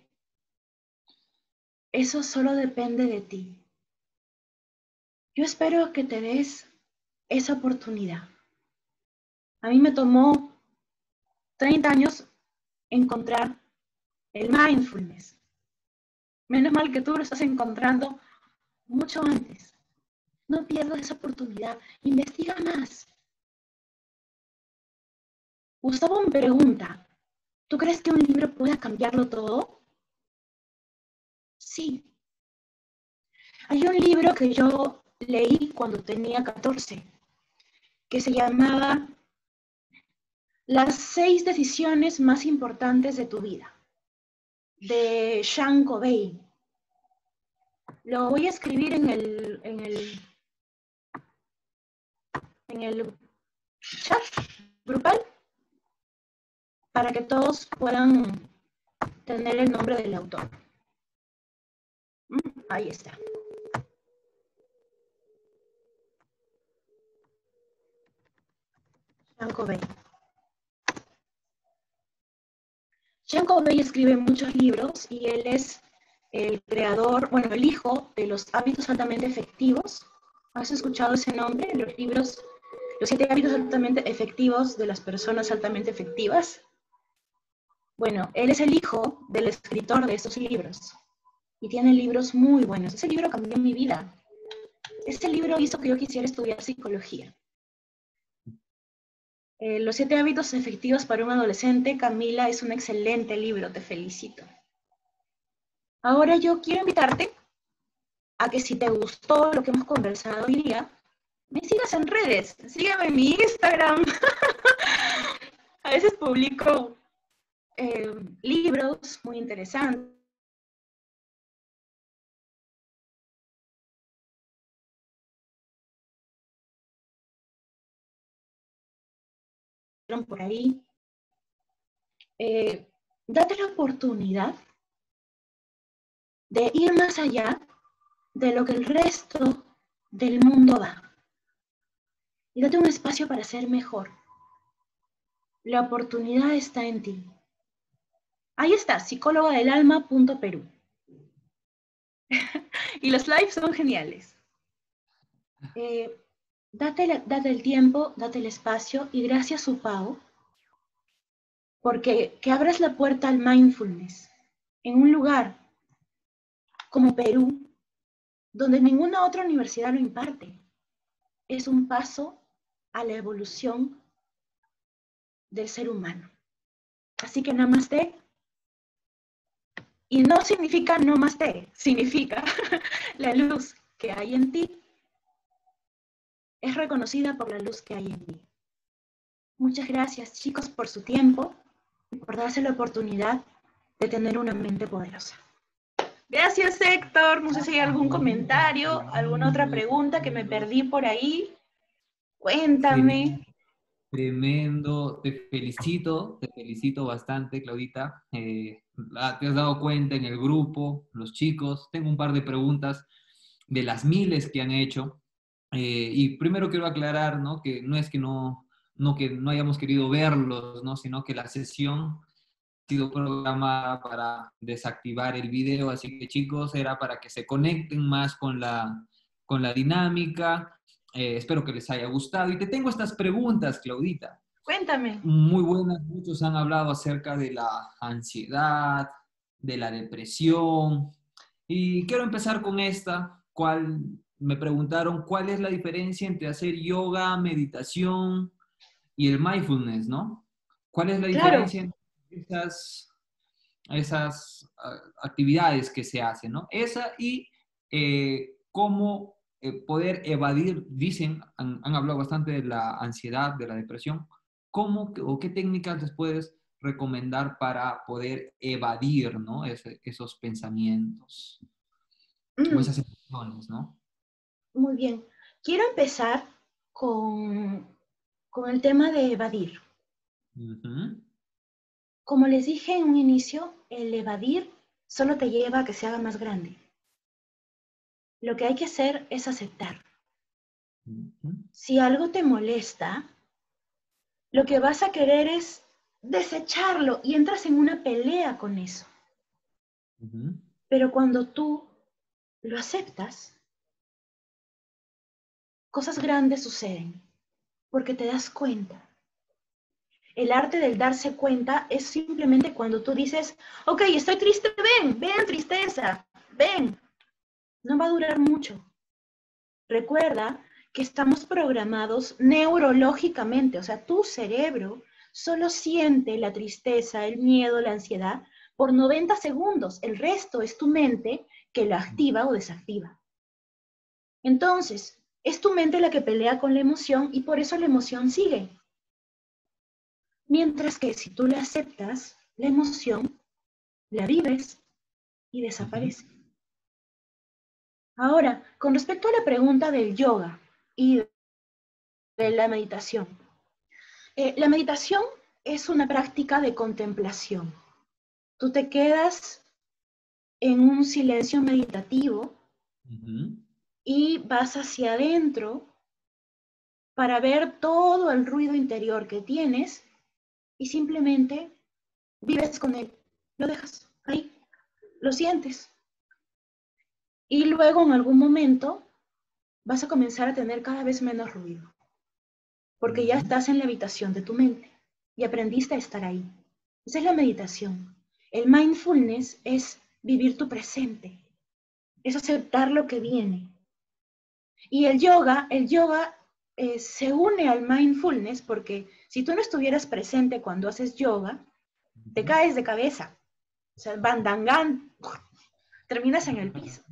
Eso solo depende de ti. Yo espero que te des esa oportunidad. A mí me tomó treinta años encontrar el mindfulness. Menos mal que tú lo estás encontrando mucho antes. No pierdas esa oportunidad. Investiga más. Gustavo me pregunta, ¿tú crees que un libro pueda cambiarlo todo? Sí. Hay un libro que yo leí cuando tenía catorce, que se llamaba Las seis decisiones más importantes de tu vida, de Sean Covey. Lo voy a escribir en el, en el, en el chat grupal para que todos puedan tener el nombre del autor. Ahí está. Sean Covey. Sean Covey escribe muchos libros y él es el creador, bueno, el hijo de los hábitos altamente efectivos. ¿Has escuchado ese nombre? Los libros, los siete hábitos altamente efectivos de las personas altamente efectivas. Bueno, él es el hijo del escritor de estos libros y tiene libros muy buenos. Ese libro cambió mi vida. Ese libro hizo que yo quisiera estudiar psicología. Eh, Los siete hábitos efectivos para un adolescente, Camila, es un excelente libro, te felicito. Ahora yo quiero invitarte a que si te gustó lo que hemos conversado hoy día, me sigas en redes, sígueme en mi Instagram. A veces publico eh, libros muy interesantes. Por ahí. Eh, date la oportunidad de ir más allá de lo que el resto del mundo da. Y date un espacio para ser mejor. La oportunidad está en ti. Ahí está, psicóloga del alma punto perú. Y los lives son geniales. Eh, date, la, date el tiempo, date el espacio y gracias, Supao, porque que abras la puerta al mindfulness en un lugar como Perú, donde ninguna otra universidad lo imparte, es un paso a la evolución del ser humano. Así que namaste. Y no significa namaste, significa la luz que hay en ti es reconocida por la luz que hay en mí. Muchas gracias, chicos, por su tiempo y por darse la oportunidad de tener una mente poderosa. Gracias, Héctor. No sé si hay algún comentario, alguna otra pregunta que me perdí por ahí. Cuéntame. Tremendo, te felicito, te felicito bastante, Claudita. Eh, te has dado cuenta en el grupo, los chicos. Tengo un par de preguntas de las miles que han hecho. Eh, y primero quiero aclarar, ¿no? Que no es que no, no, que no hayamos querido verlos, ¿no? Sino que la sesión ha sido programada para desactivar el video. Así que, chicos, era para que se conecten más con la, con la dinámica. Eh, espero que les haya gustado. Y te tengo estas preguntas, Claudita. Cuéntame. Muy buenas. Muchos han hablado acerca de la ansiedad, de la depresión. Y quiero empezar con esta. ¿Cuál, me preguntaron cuál es la diferencia entre hacer yoga, meditación y el mindfulness, ¿no? ¿Cuál es la Claro. diferencia entre esas, esas uh, actividades que se hacen, ¿no? Esa y eh, cómo eh, poder evadir, dicen, han, han, hablado bastante de la ansiedad, de la depresión, ¿cómo o qué técnicas les puedes recomendar para poder evadir, ¿no? Ese, esos pensamientos Mm. o esas emociones, ¿no? Muy bien. Quiero empezar con, con el tema de evadir. Uh-huh. Como les dije en un inicio, el evadir solo te lleva a que se haga más grande. Lo que hay que hacer es aceptar. Uh-huh. Si algo te molesta, lo que vas a querer es desecharlo y entras en una pelea con eso. Uh-huh. Pero cuando tú lo aceptas, cosas grandes suceden, porque te das cuenta. El arte del darse cuenta es simplemente cuando tú dices, ok, estoy triste, ven, ven tristeza, ven. No va a durar mucho. Recuerda que estamos programados neurológicamente, o sea, tu cerebro solo siente la tristeza, el miedo, la ansiedad por noventa segundos. El resto es tu mente que la activa o desactiva. Entonces, es tu mente la que pelea con la emoción y por eso la emoción sigue. Mientras que si tú la aceptas, la emoción, la vives y Ujú. desaparece. Ahora, con respecto a la pregunta del yoga y de la meditación. Eh, la meditación es una práctica de contemplación. Tú te quedas en un silencio meditativo Ujú. y vas hacia adentro para ver todo el ruido interior que tienes y simplemente vives con él. Lo dejas ahí, lo sientes. Y luego en algún momento vas a comenzar a tener cada vez menos ruido, porque ya Ujú. estás en la habitación de tu mente y aprendiste a estar ahí. Esa es la meditación. El mindfulness es vivir tu presente, es aceptar lo que viene. Y el yoga, el yoga eh, se une al mindfulness porque si tú no estuvieras presente cuando haces yoga, te Ujú. caes de cabeza. O sea, bandangan, terminas en el piso.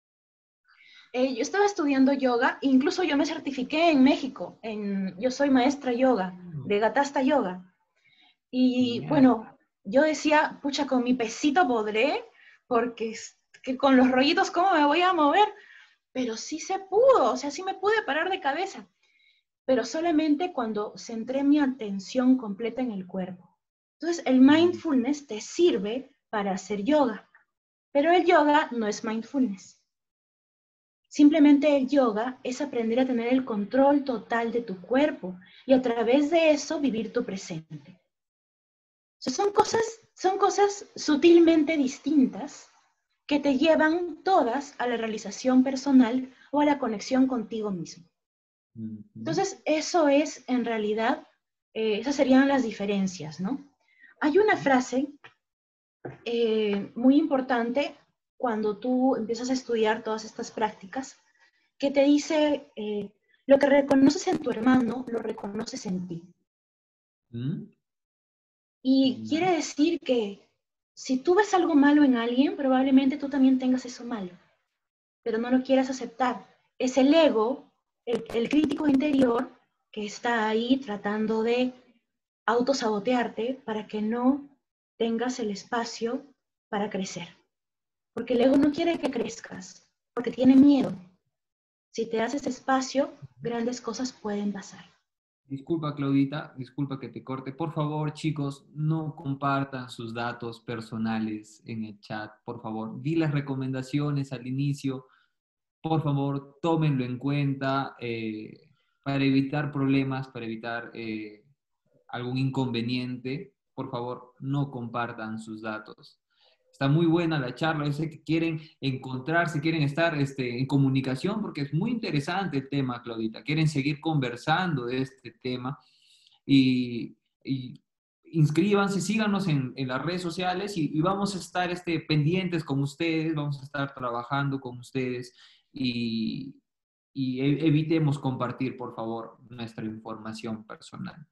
Eh, yo estaba estudiando yoga, incluso yo me certifiqué en México. En, yo soy maestra yoga, de Gatasta Yoga. Y Genial. bueno, yo decía, pucha, con mi pesito podré, porque es que con los rollitos, ¿cómo me voy a mover? Pero sí se pudo, o sea, sí me pude parar de cabeza, pero solamente cuando centré mi atención completa en el cuerpo. Entonces, el Mm. mindfulness te sirve para hacer yoga, pero el yoga no es mindfulness. Simplemente el yoga es aprender a tener el control total de tu cuerpo y a través de eso vivir tu presente. O sea, son cosas, son cosas sutilmente distintas que te llevan todas a la realización personal o a la conexión contigo mismo. Ujú. Entonces, eso es en realidad, eh, esas serían las diferencias, ¿no? Hay una frase eh, muy importante cuando tú empiezas a estudiar todas estas prácticas que te dice, eh, lo que reconoces en tu hermano, lo reconoces en ti. Mm. Y quiere Genial. decir que si tú ves algo malo en alguien, probablemente tú también tengas eso malo, pero no lo quieras aceptar. Es el ego, el, el crítico interior, que está ahí tratando de autosabotearte para que no tengas el espacio para crecer. Porque el ego no quiere que crezcas, porque tiene miedo. Si te haces espacio, grandes cosas pueden pasar. Disculpa, Claudita, disculpa que te corte. Por favor, chicos, no compartan sus datos personales en el chat. Por favor, di las recomendaciones al inicio. Por favor, tómenlo en cuenta eh, para evitar problemas, para evitar eh, algún inconveniente. Por favor, no compartan sus datos. Está muy buena la charla. Yo sé que quieren encontrarse, quieren estar este, en comunicación porque es muy interesante el tema, Claudita. Quieren seguir conversando de este tema y, y inscríbanse, síganos en, en, las redes sociales y, y vamos a estar este, pendientes con ustedes, vamos a estar trabajando con ustedes y, y e- evitemos compartir, por favor, nuestra información personal.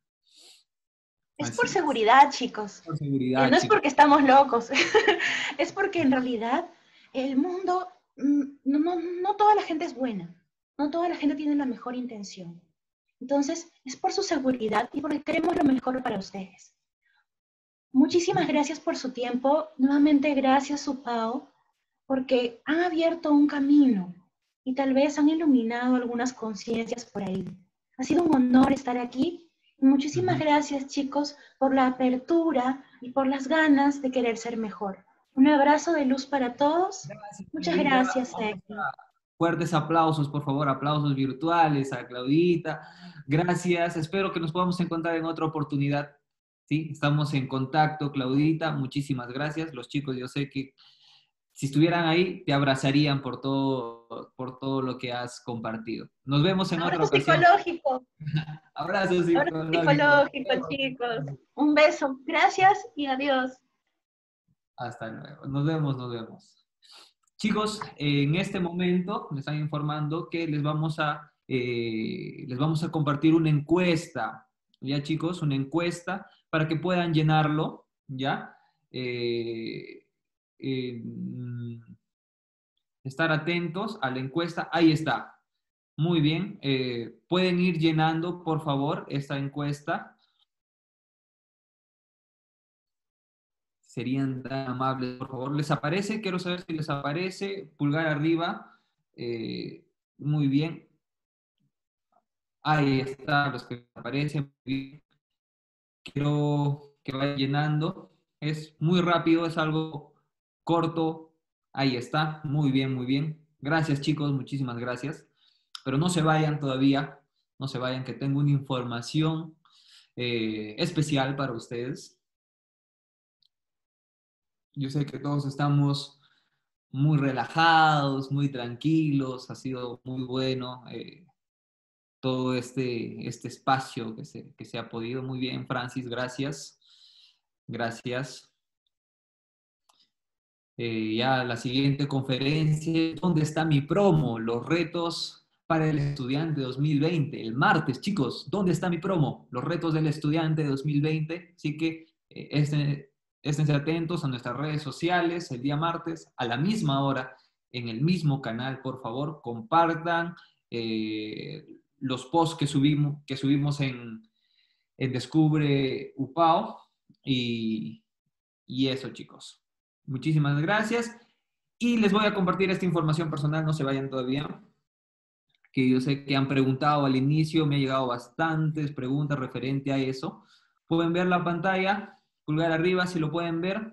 Es por Así es. seguridad, chicos. Por Eh, seguridad, no es chicos. porque estamos locos, es porque en realidad el mundo, mm, no, no, no toda la gente es buena, no toda la gente tiene la mejor intención. Entonces, es por su seguridad y porque queremos lo mejor para ustedes. Muchísimas gracias por su tiempo. Nuevamente, gracias, Supao, porque han abierto un camino y tal vez han iluminado algunas conciencias por ahí. Ha sido un honor estar aquí. Y muchísimas Ujú. gracias, chicos, por la apertura y por las ganas de querer ser mejor. Un abrazo de luz para todos. Gracias, Muchas Claudita. gracias, Vamos Héctor. fuertes aplausos, por favor, aplausos virtuales a Claudita. Gracias, espero que nos podamos encontrar en otra oportunidad. Sí, estamos en contacto, Claudita, muchísimas gracias. Los chicos, yo sé que si estuvieran ahí, te abrazarían por todo, por todo lo que has compartido. Nos vemos en otra Abrazo ocasión. psicológico. Abrazos Abrazo psicológicos. psicológico, chicos. Un beso. Gracias y adiós. Hasta luego. Nos vemos, nos vemos. Chicos, en este momento me están informando que les vamos a, eh, les vamos a compartir una encuesta, ¿ya chicos? Una encuesta para que puedan llenarlo, ¿ya? Eh, eh, mm, estar atentos a la encuesta, ahí está. Muy bien, eh, pueden ir llenando, por favor, esta encuesta. serían tan amables, por favor. ¿Les aparece? Quiero saber si les aparece. Pulgar arriba. Eh, muy bien. Ahí está, los que aparecen. Quiero que vaya llenando. Es muy rápido, es algo corto. Ahí está. Muy bien, muy bien. Gracias, chicos. Muchísimas gracias. Pero no se vayan todavía. No se vayan, que tengo una información eh, especial para ustedes. Yo sé que todos estamos muy relajados, muy tranquilos, ha sido muy bueno eh, todo este, este espacio que se, que se ha podido. Muy bien, Francis, gracias. Gracias. Eh, ya la siguiente conferencia, ¿dónde está mi promo? Los retos para el estudiante dos mil veinte. El martes, chicos, ¿dónde está mi promo? Los retos del estudiante dos mil veinte. Así que eh, este, esténse atentos a nuestras redes sociales el día martes a la misma hora en el mismo canal, por favor, compartan eh, los posts que subimos, que subimos en, en Descubre Upao y, y eso, chicos. Muchísimas gracias. Y les voy a compartir esta información personal, no se vayan todavía, que yo sé que han preguntado al inicio, me han llegado bastantes preguntas referente a eso. Pueden ver la pantalla, pulgar arriba si lo pueden ver.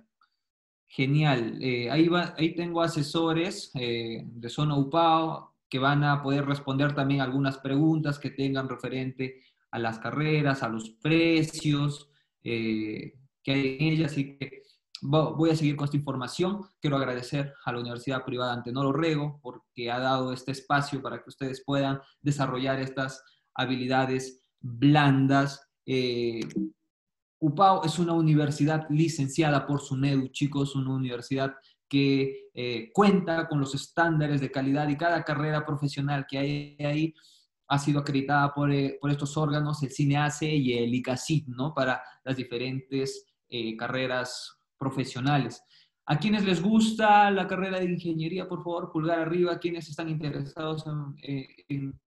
Genial. Eh, ahí, va, ahí tengo asesores eh, de Zona Upao que van a poder responder también algunas preguntas que tengan referente a las carreras, a los precios eh, que hay en ellas. Así que voy a seguir con esta información. Quiero agradecer a la Universidad Privada Antenor Orrego porque ha dado este espacio para que ustedes puedan desarrollar estas habilidades blandas. Eh, Upao es una universidad licenciada por SUNEDU, chicos, una universidad que eh, cuenta con los estándares de calidad y cada carrera profesional que hay ahí ha sido acreditada por, eh, por estos órganos, el CINEACE y el ICACIT, ¿no? Para las diferentes eh, carreras profesionales. ¿A quienes les gusta la carrera de ingeniería, por favor, pulgar arriba? ¿Quiénes están interesados en, en,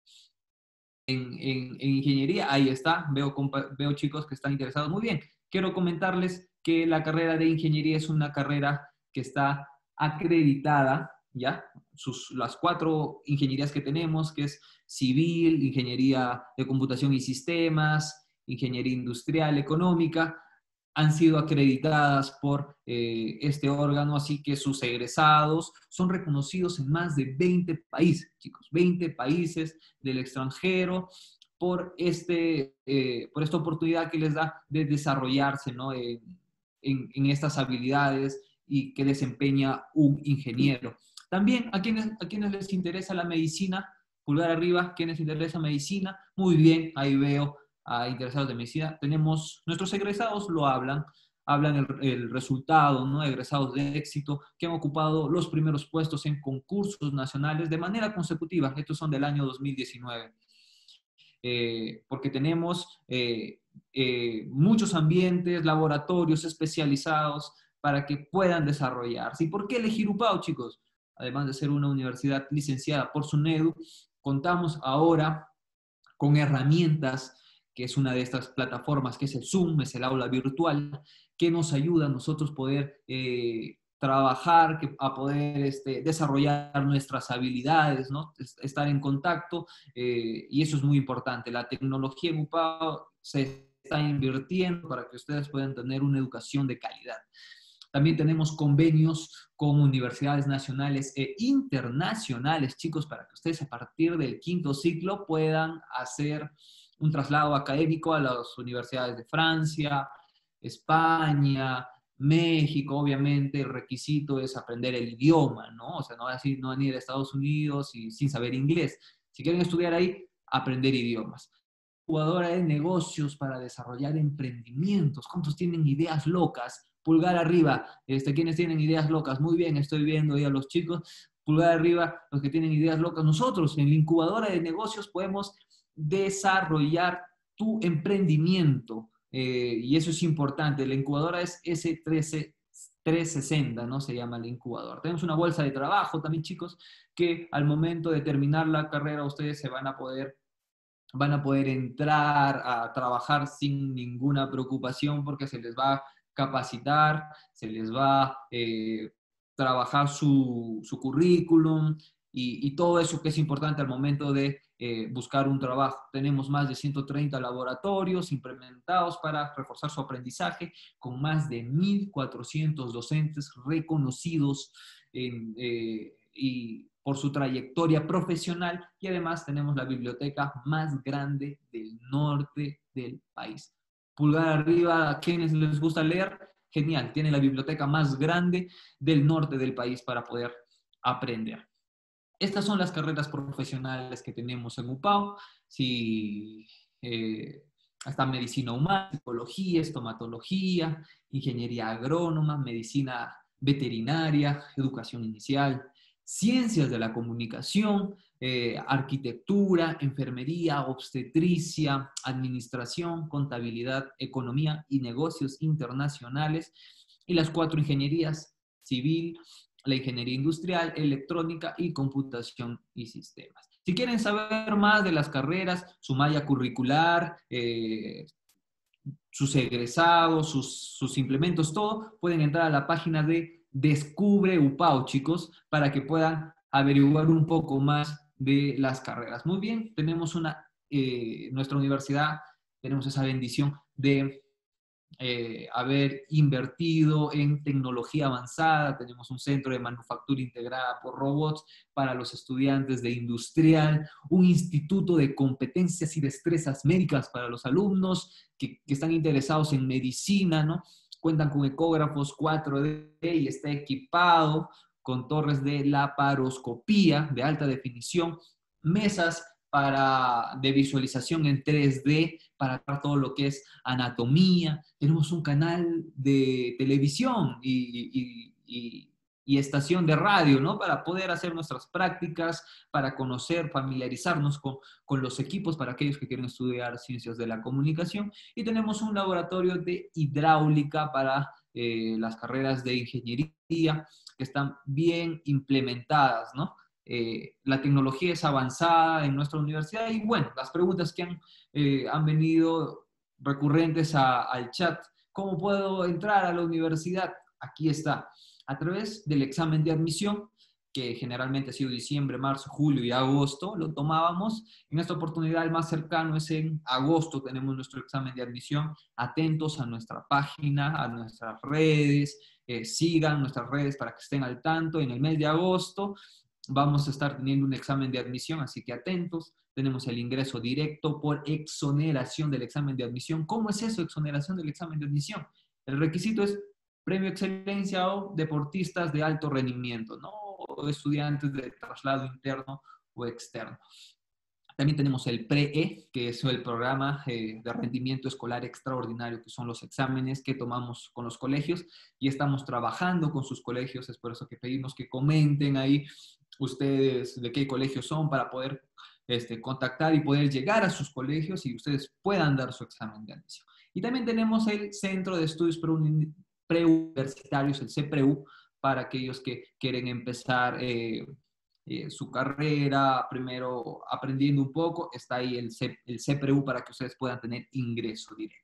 en, en, en ingeniería? Ahí está, veo, veo chicos que están interesados. Muy bien, quiero comentarles que la carrera de ingeniería es una carrera que está acreditada, ¿ya? Sus, las cuatro ingenierías que tenemos, que es civil, ingeniería de computación y sistemas, ingeniería industrial, económica, han sido acreditadas por eh, este órgano, así que sus egresados son reconocidos en más de veinte países, chicos, veinte países del extranjero, por, este, eh, por esta oportunidad que les da de desarrollarse, ¿no? en, en, en estas habilidades y que desempeña un ingeniero. También a quienes, a quienes les interesa la medicina, pulgar arriba, quienes les interesa medicina, muy bien, ahí veo a interesados de medicina. Tenemos, nuestros egresados lo hablan, hablan el, el resultado, ¿no? Egresados de éxito que han ocupado los primeros puestos en concursos nacionales de manera consecutiva. Estos son del año dos mil diecinueve. Eh, porque tenemos eh, eh, muchos ambientes, laboratorios especializados para que puedan desarrollarse. ¿Y por qué elegir Upao, chicos? Además de ser una universidad licenciada por SUNEDU, contamos ahora con herramientas, que es una de estas plataformas, que es el Zoom, es el aula virtual, que nos ayuda a nosotros poder eh, trabajar, que, a poder este, desarrollar nuestras habilidades, ¿no? Estar en contacto, eh, y eso es muy importante. La tecnología en Upao se está invirtiendo para que ustedes puedan tener una educación de calidad. También tenemos convenios con universidades nacionales e internacionales, chicos, para que ustedes a partir del quinto ciclo puedan hacer un traslado académico a las universidades de Francia, España, México. Obviamente el requisito es aprender el idioma, ¿no? O sea, no así, no van a ir a Estados Unidos y sin saber inglés. Si quieren estudiar ahí, aprender idiomas. Jugadora de negocios para desarrollar emprendimientos. ¿Cuántos tienen ideas locas? Pulgar arriba. Este, ¿quiénes tienen ideas locas? Muy bien, estoy viendo ahí a los chicos. Pulgar arriba, los que tienen ideas locas. Nosotros en la incubadora de negocios podemos desarrollar tu emprendimiento. Eh, y eso es importante. La incubadora es ese trescientos sesenta, ¿no? Se llama la incubadora. Tenemos una bolsa de trabajo también, chicos, que al momento de terminar la carrera ustedes se van a poder van a poder entrar a trabajar sin ninguna preocupación porque se les va capacitar, se les va a eh, trabajar su, su currículum y, y todo eso que es importante al momento de eh, buscar un trabajo. Tenemos más de ciento treinta laboratorios implementados para reforzar su aprendizaje, con más de mil cuatrocientos docentes reconocidos en, eh, y por su trayectoria profesional, y además tenemos la biblioteca más grande del norte del país. Pulgar arriba a quienes les gusta leer, genial, tiene la biblioteca más grande del norte del país para poder aprender. Estas son las carreras profesionales que tenemos en U P A U. Si, eh, hasta medicina humana, psicología, estomatología, ingeniería agrónoma, medicina veterinaria, educación inicial, ciencias de la comunicación, eh, arquitectura, enfermería, obstetricia, administración, contabilidad, economía y negocios internacionales, y las cuatro ingenierías: civil, la ingeniería industrial, electrónica y computación y sistemas. Si quieren saber más de las carreras, su malla curricular, eh, sus egresados, sus, sus implementos, todo, pueden entrar a la página de Descubre U P A U, chicos, para que puedan averiguar un poco más de las carreras. Muy bien, tenemos una, eh, nuestra universidad, tenemos esa bendición de Eh, haber invertido en tecnología avanzada. Tenemos un centro de manufactura integrada por robots para los estudiantes de industrial, un instituto de competencias y destrezas médicas para los alumnos que, que están interesados en medicina, ¿no? Cuentan con ecógrafos cuatro D y está equipado con torres de laparoscopía de alta definición, mesas para, de visualización en tres D, para todo lo que es anatomía. Tenemos un canal de televisión y, y, y, y estación de radio, ¿no? Para poder hacer nuestras prácticas, para conocer, familiarizarnos con, con los equipos para aquellos que quieren estudiar ciencias de la comunicación. Y tenemos un laboratorio de hidráulica para eh, las carreras de ingeniería, que están bien implementadas, ¿no? Eh, la tecnología es avanzada en nuestra universidad y bueno, las preguntas que han, eh, han venido recurrentes a, al chat: ¿cómo puedo entrar a la universidad? Aquí está, a través del examen de admisión, que generalmente ha sido diciembre, marzo, julio y agosto, lo tomábamos. En esta oportunidad el más cercano es en agosto, tenemos nuestro examen de admisión. Atentos a nuestra página, a nuestras redes, eh, sigan nuestras redes para que estén al tanto. En el mes de agosto vamos a estar teniendo un examen de admisión, así que atentos. Tenemos el ingreso directo por exoneración del examen de admisión. ¿Cómo es eso, exoneración del examen de admisión? El requisito es premio excelencia o deportistas de alto rendimiento, ¿no? O estudiantes de traslado interno o externo. También tenemos el Pre-E, que es el programa eh, de rendimiento escolar extraordinario, que son los exámenes que tomamos con los colegios y estamos trabajando con sus colegios. Es por eso que pedimos que comenten ahí ustedes de qué colegios son, para poder este, contactar y poder llegar a sus colegios y ustedes puedan dar su examen de admisión. Y también tenemos el Centro de Estudios Preuniversitarios, el C P R U, para aquellos que quieren empezar eh, eh, su carrera, primero aprendiendo un poco. Está ahí el, C, el C P R U para que ustedes puedan tener ingreso directo.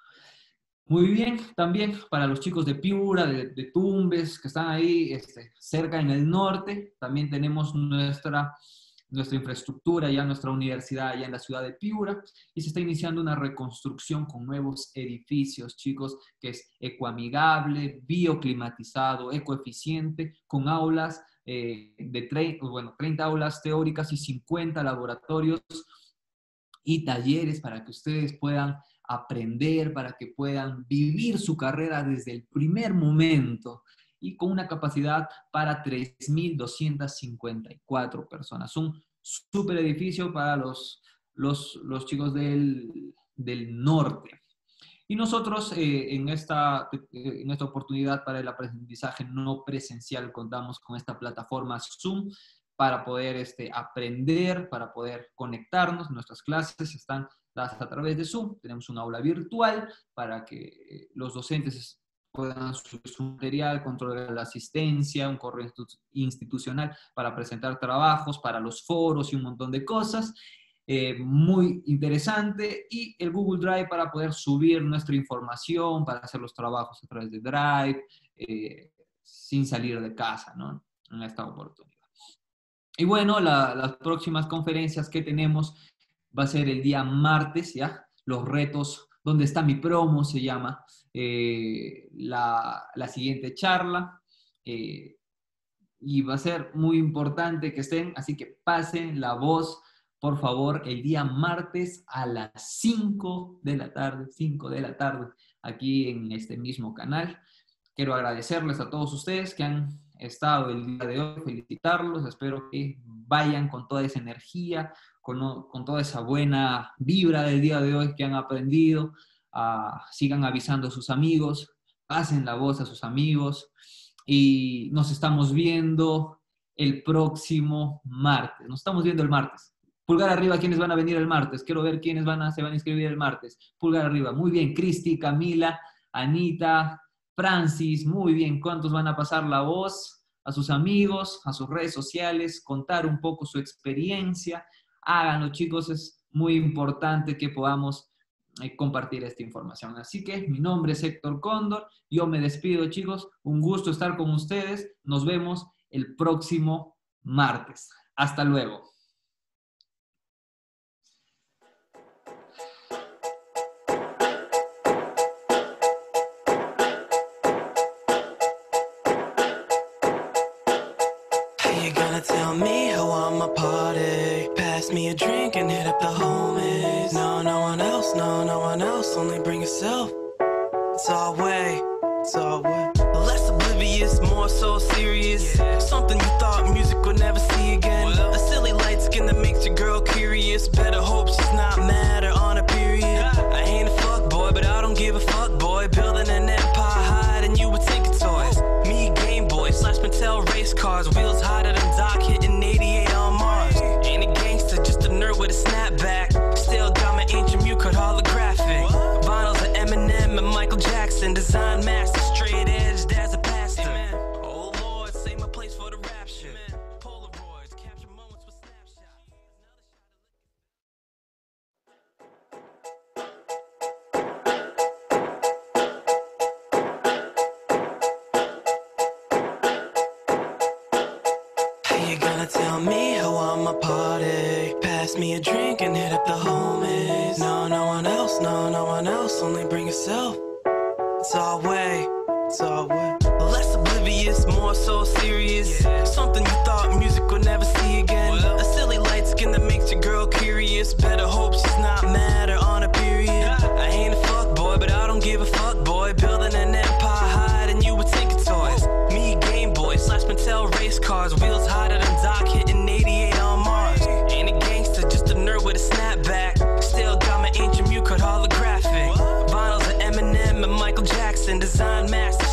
Muy bien, también para los chicos de Piura, de, de Tumbes, que están ahí este, cerca en el norte, también tenemos nuestra, nuestra infraestructura, ya nuestra universidad ya en la ciudad de Piura, y se está iniciando una reconstrucción con nuevos edificios, chicos, que es ecoamigable, bioclimatizado, ecoeficiente, con aulas eh, de treinta, bueno, treinta aulas teóricas y cincuenta laboratorios y talleres para que ustedes puedan aprender, para que puedan vivir su carrera desde el primer momento, y con una capacidad para tres mil doscientas cincuenta y cuatro personas. Un súper edificio para los, los, los chicos del, del norte. Y nosotros eh, en, esta, en esta oportunidad para el aprendizaje no presencial contamos con esta plataforma Zoom para poder este, aprender, para poder conectarnos. Nuestras clases están dadas a través de Zoom. Tenemos una aula virtual para que los docentes puedan subir su material, controlar la asistencia, un correo institucional para presentar trabajos, para los foros y un montón de cosas. eh, muy interesante, y el Google Drive para poder subir nuestra información, para hacer los trabajos a través de Drive, eh, sin salir de casa, ¿no? En esta oportunidad. Y bueno, la, las próximas conferencias que tenemos va a ser el día martes, ¿ya? Los retos, ¿dónde está mi promo? Se llama eh, la, la siguiente charla. Eh, y va a ser muy importante que estén, así que pasen la voz, por favor, el día martes a las cinco de la tarde, cinco de la tarde, aquí en este mismo canal. Quiero agradecerles a todos ustedes que han estado el día de hoy, felicitarlos, espero que vayan con toda esa energía, con, con toda esa buena vibra del día de hoy que han aprendido, uh, sigan avisando a sus amigos, pasen la voz a sus amigos, y nos estamos viendo el próximo martes, nos estamos viendo el martes. Pulgar arriba, ¿quiénes van a venir el martes? Quiero ver quiénes van a, se van a inscribir el martes. Pulgar arriba, muy bien, Cristi, Camila, Anita, Francis, muy bien. ¿Cuántos van a pasar la voz a sus amigos, a sus redes sociales, contar un poco su experiencia? Háganlo, chicos, es muy importante que podamos eh, compartir esta información. Así que mi nombre es Héctor Cóndor, yo me despido, chicos, un gusto estar con ustedes, nos vemos el próximo martes. Hasta luego. Tell me how I'ma party. Pass me a drink and hit up the homies. No, no one else, no, no one else. Only bring yourself. It's our way, it's our way. Less oblivious, more so serious. Yeah. Something you thought music would never see again. Well, a silly light skin that makes your girl curious. Better hope she's not mad or on a period. Yeah. I ain't a fuck boy, but I don't give a fuck boy. Building an empire higher than you would think of toys. Me, Game Boy, slash Mattel race cars. Wheels hotter than Doc hitting eighty-eight on Mars. Ain't a gangster, just a nerd with a snapback. Still got my ancient mute cut holographic. Vinyls of Eminem and Michael Jackson. Design master, straight edged as a pastor. Oh Lord, save my place for the rapture. Polaroids, capture moments with snapshots. You gonna tell me how I'ma party? Pass me a drink and hit up the homies. No, no one else, no, no one else. Only bring yourself. It's our way, it's our way. Less oblivious, more so serious. Yeah. Something you thought music would never see again. Well, a silly light skin that makes your girl curious. Better hope she's not mad or on a period. Yeah. I ain't a fuck boy, but I don't give a fuck boy. Building an empire higher than you would think of toys. Me, Game Boy, slash Mattel race cars. Wheels hotter than Doc hitting eighty-eight on Mars. Ain't a gangster, just a nerd with a snapback. Still got my ancient mute cut holographic. Vinyls of Eminem and Michael Jackson. Design master.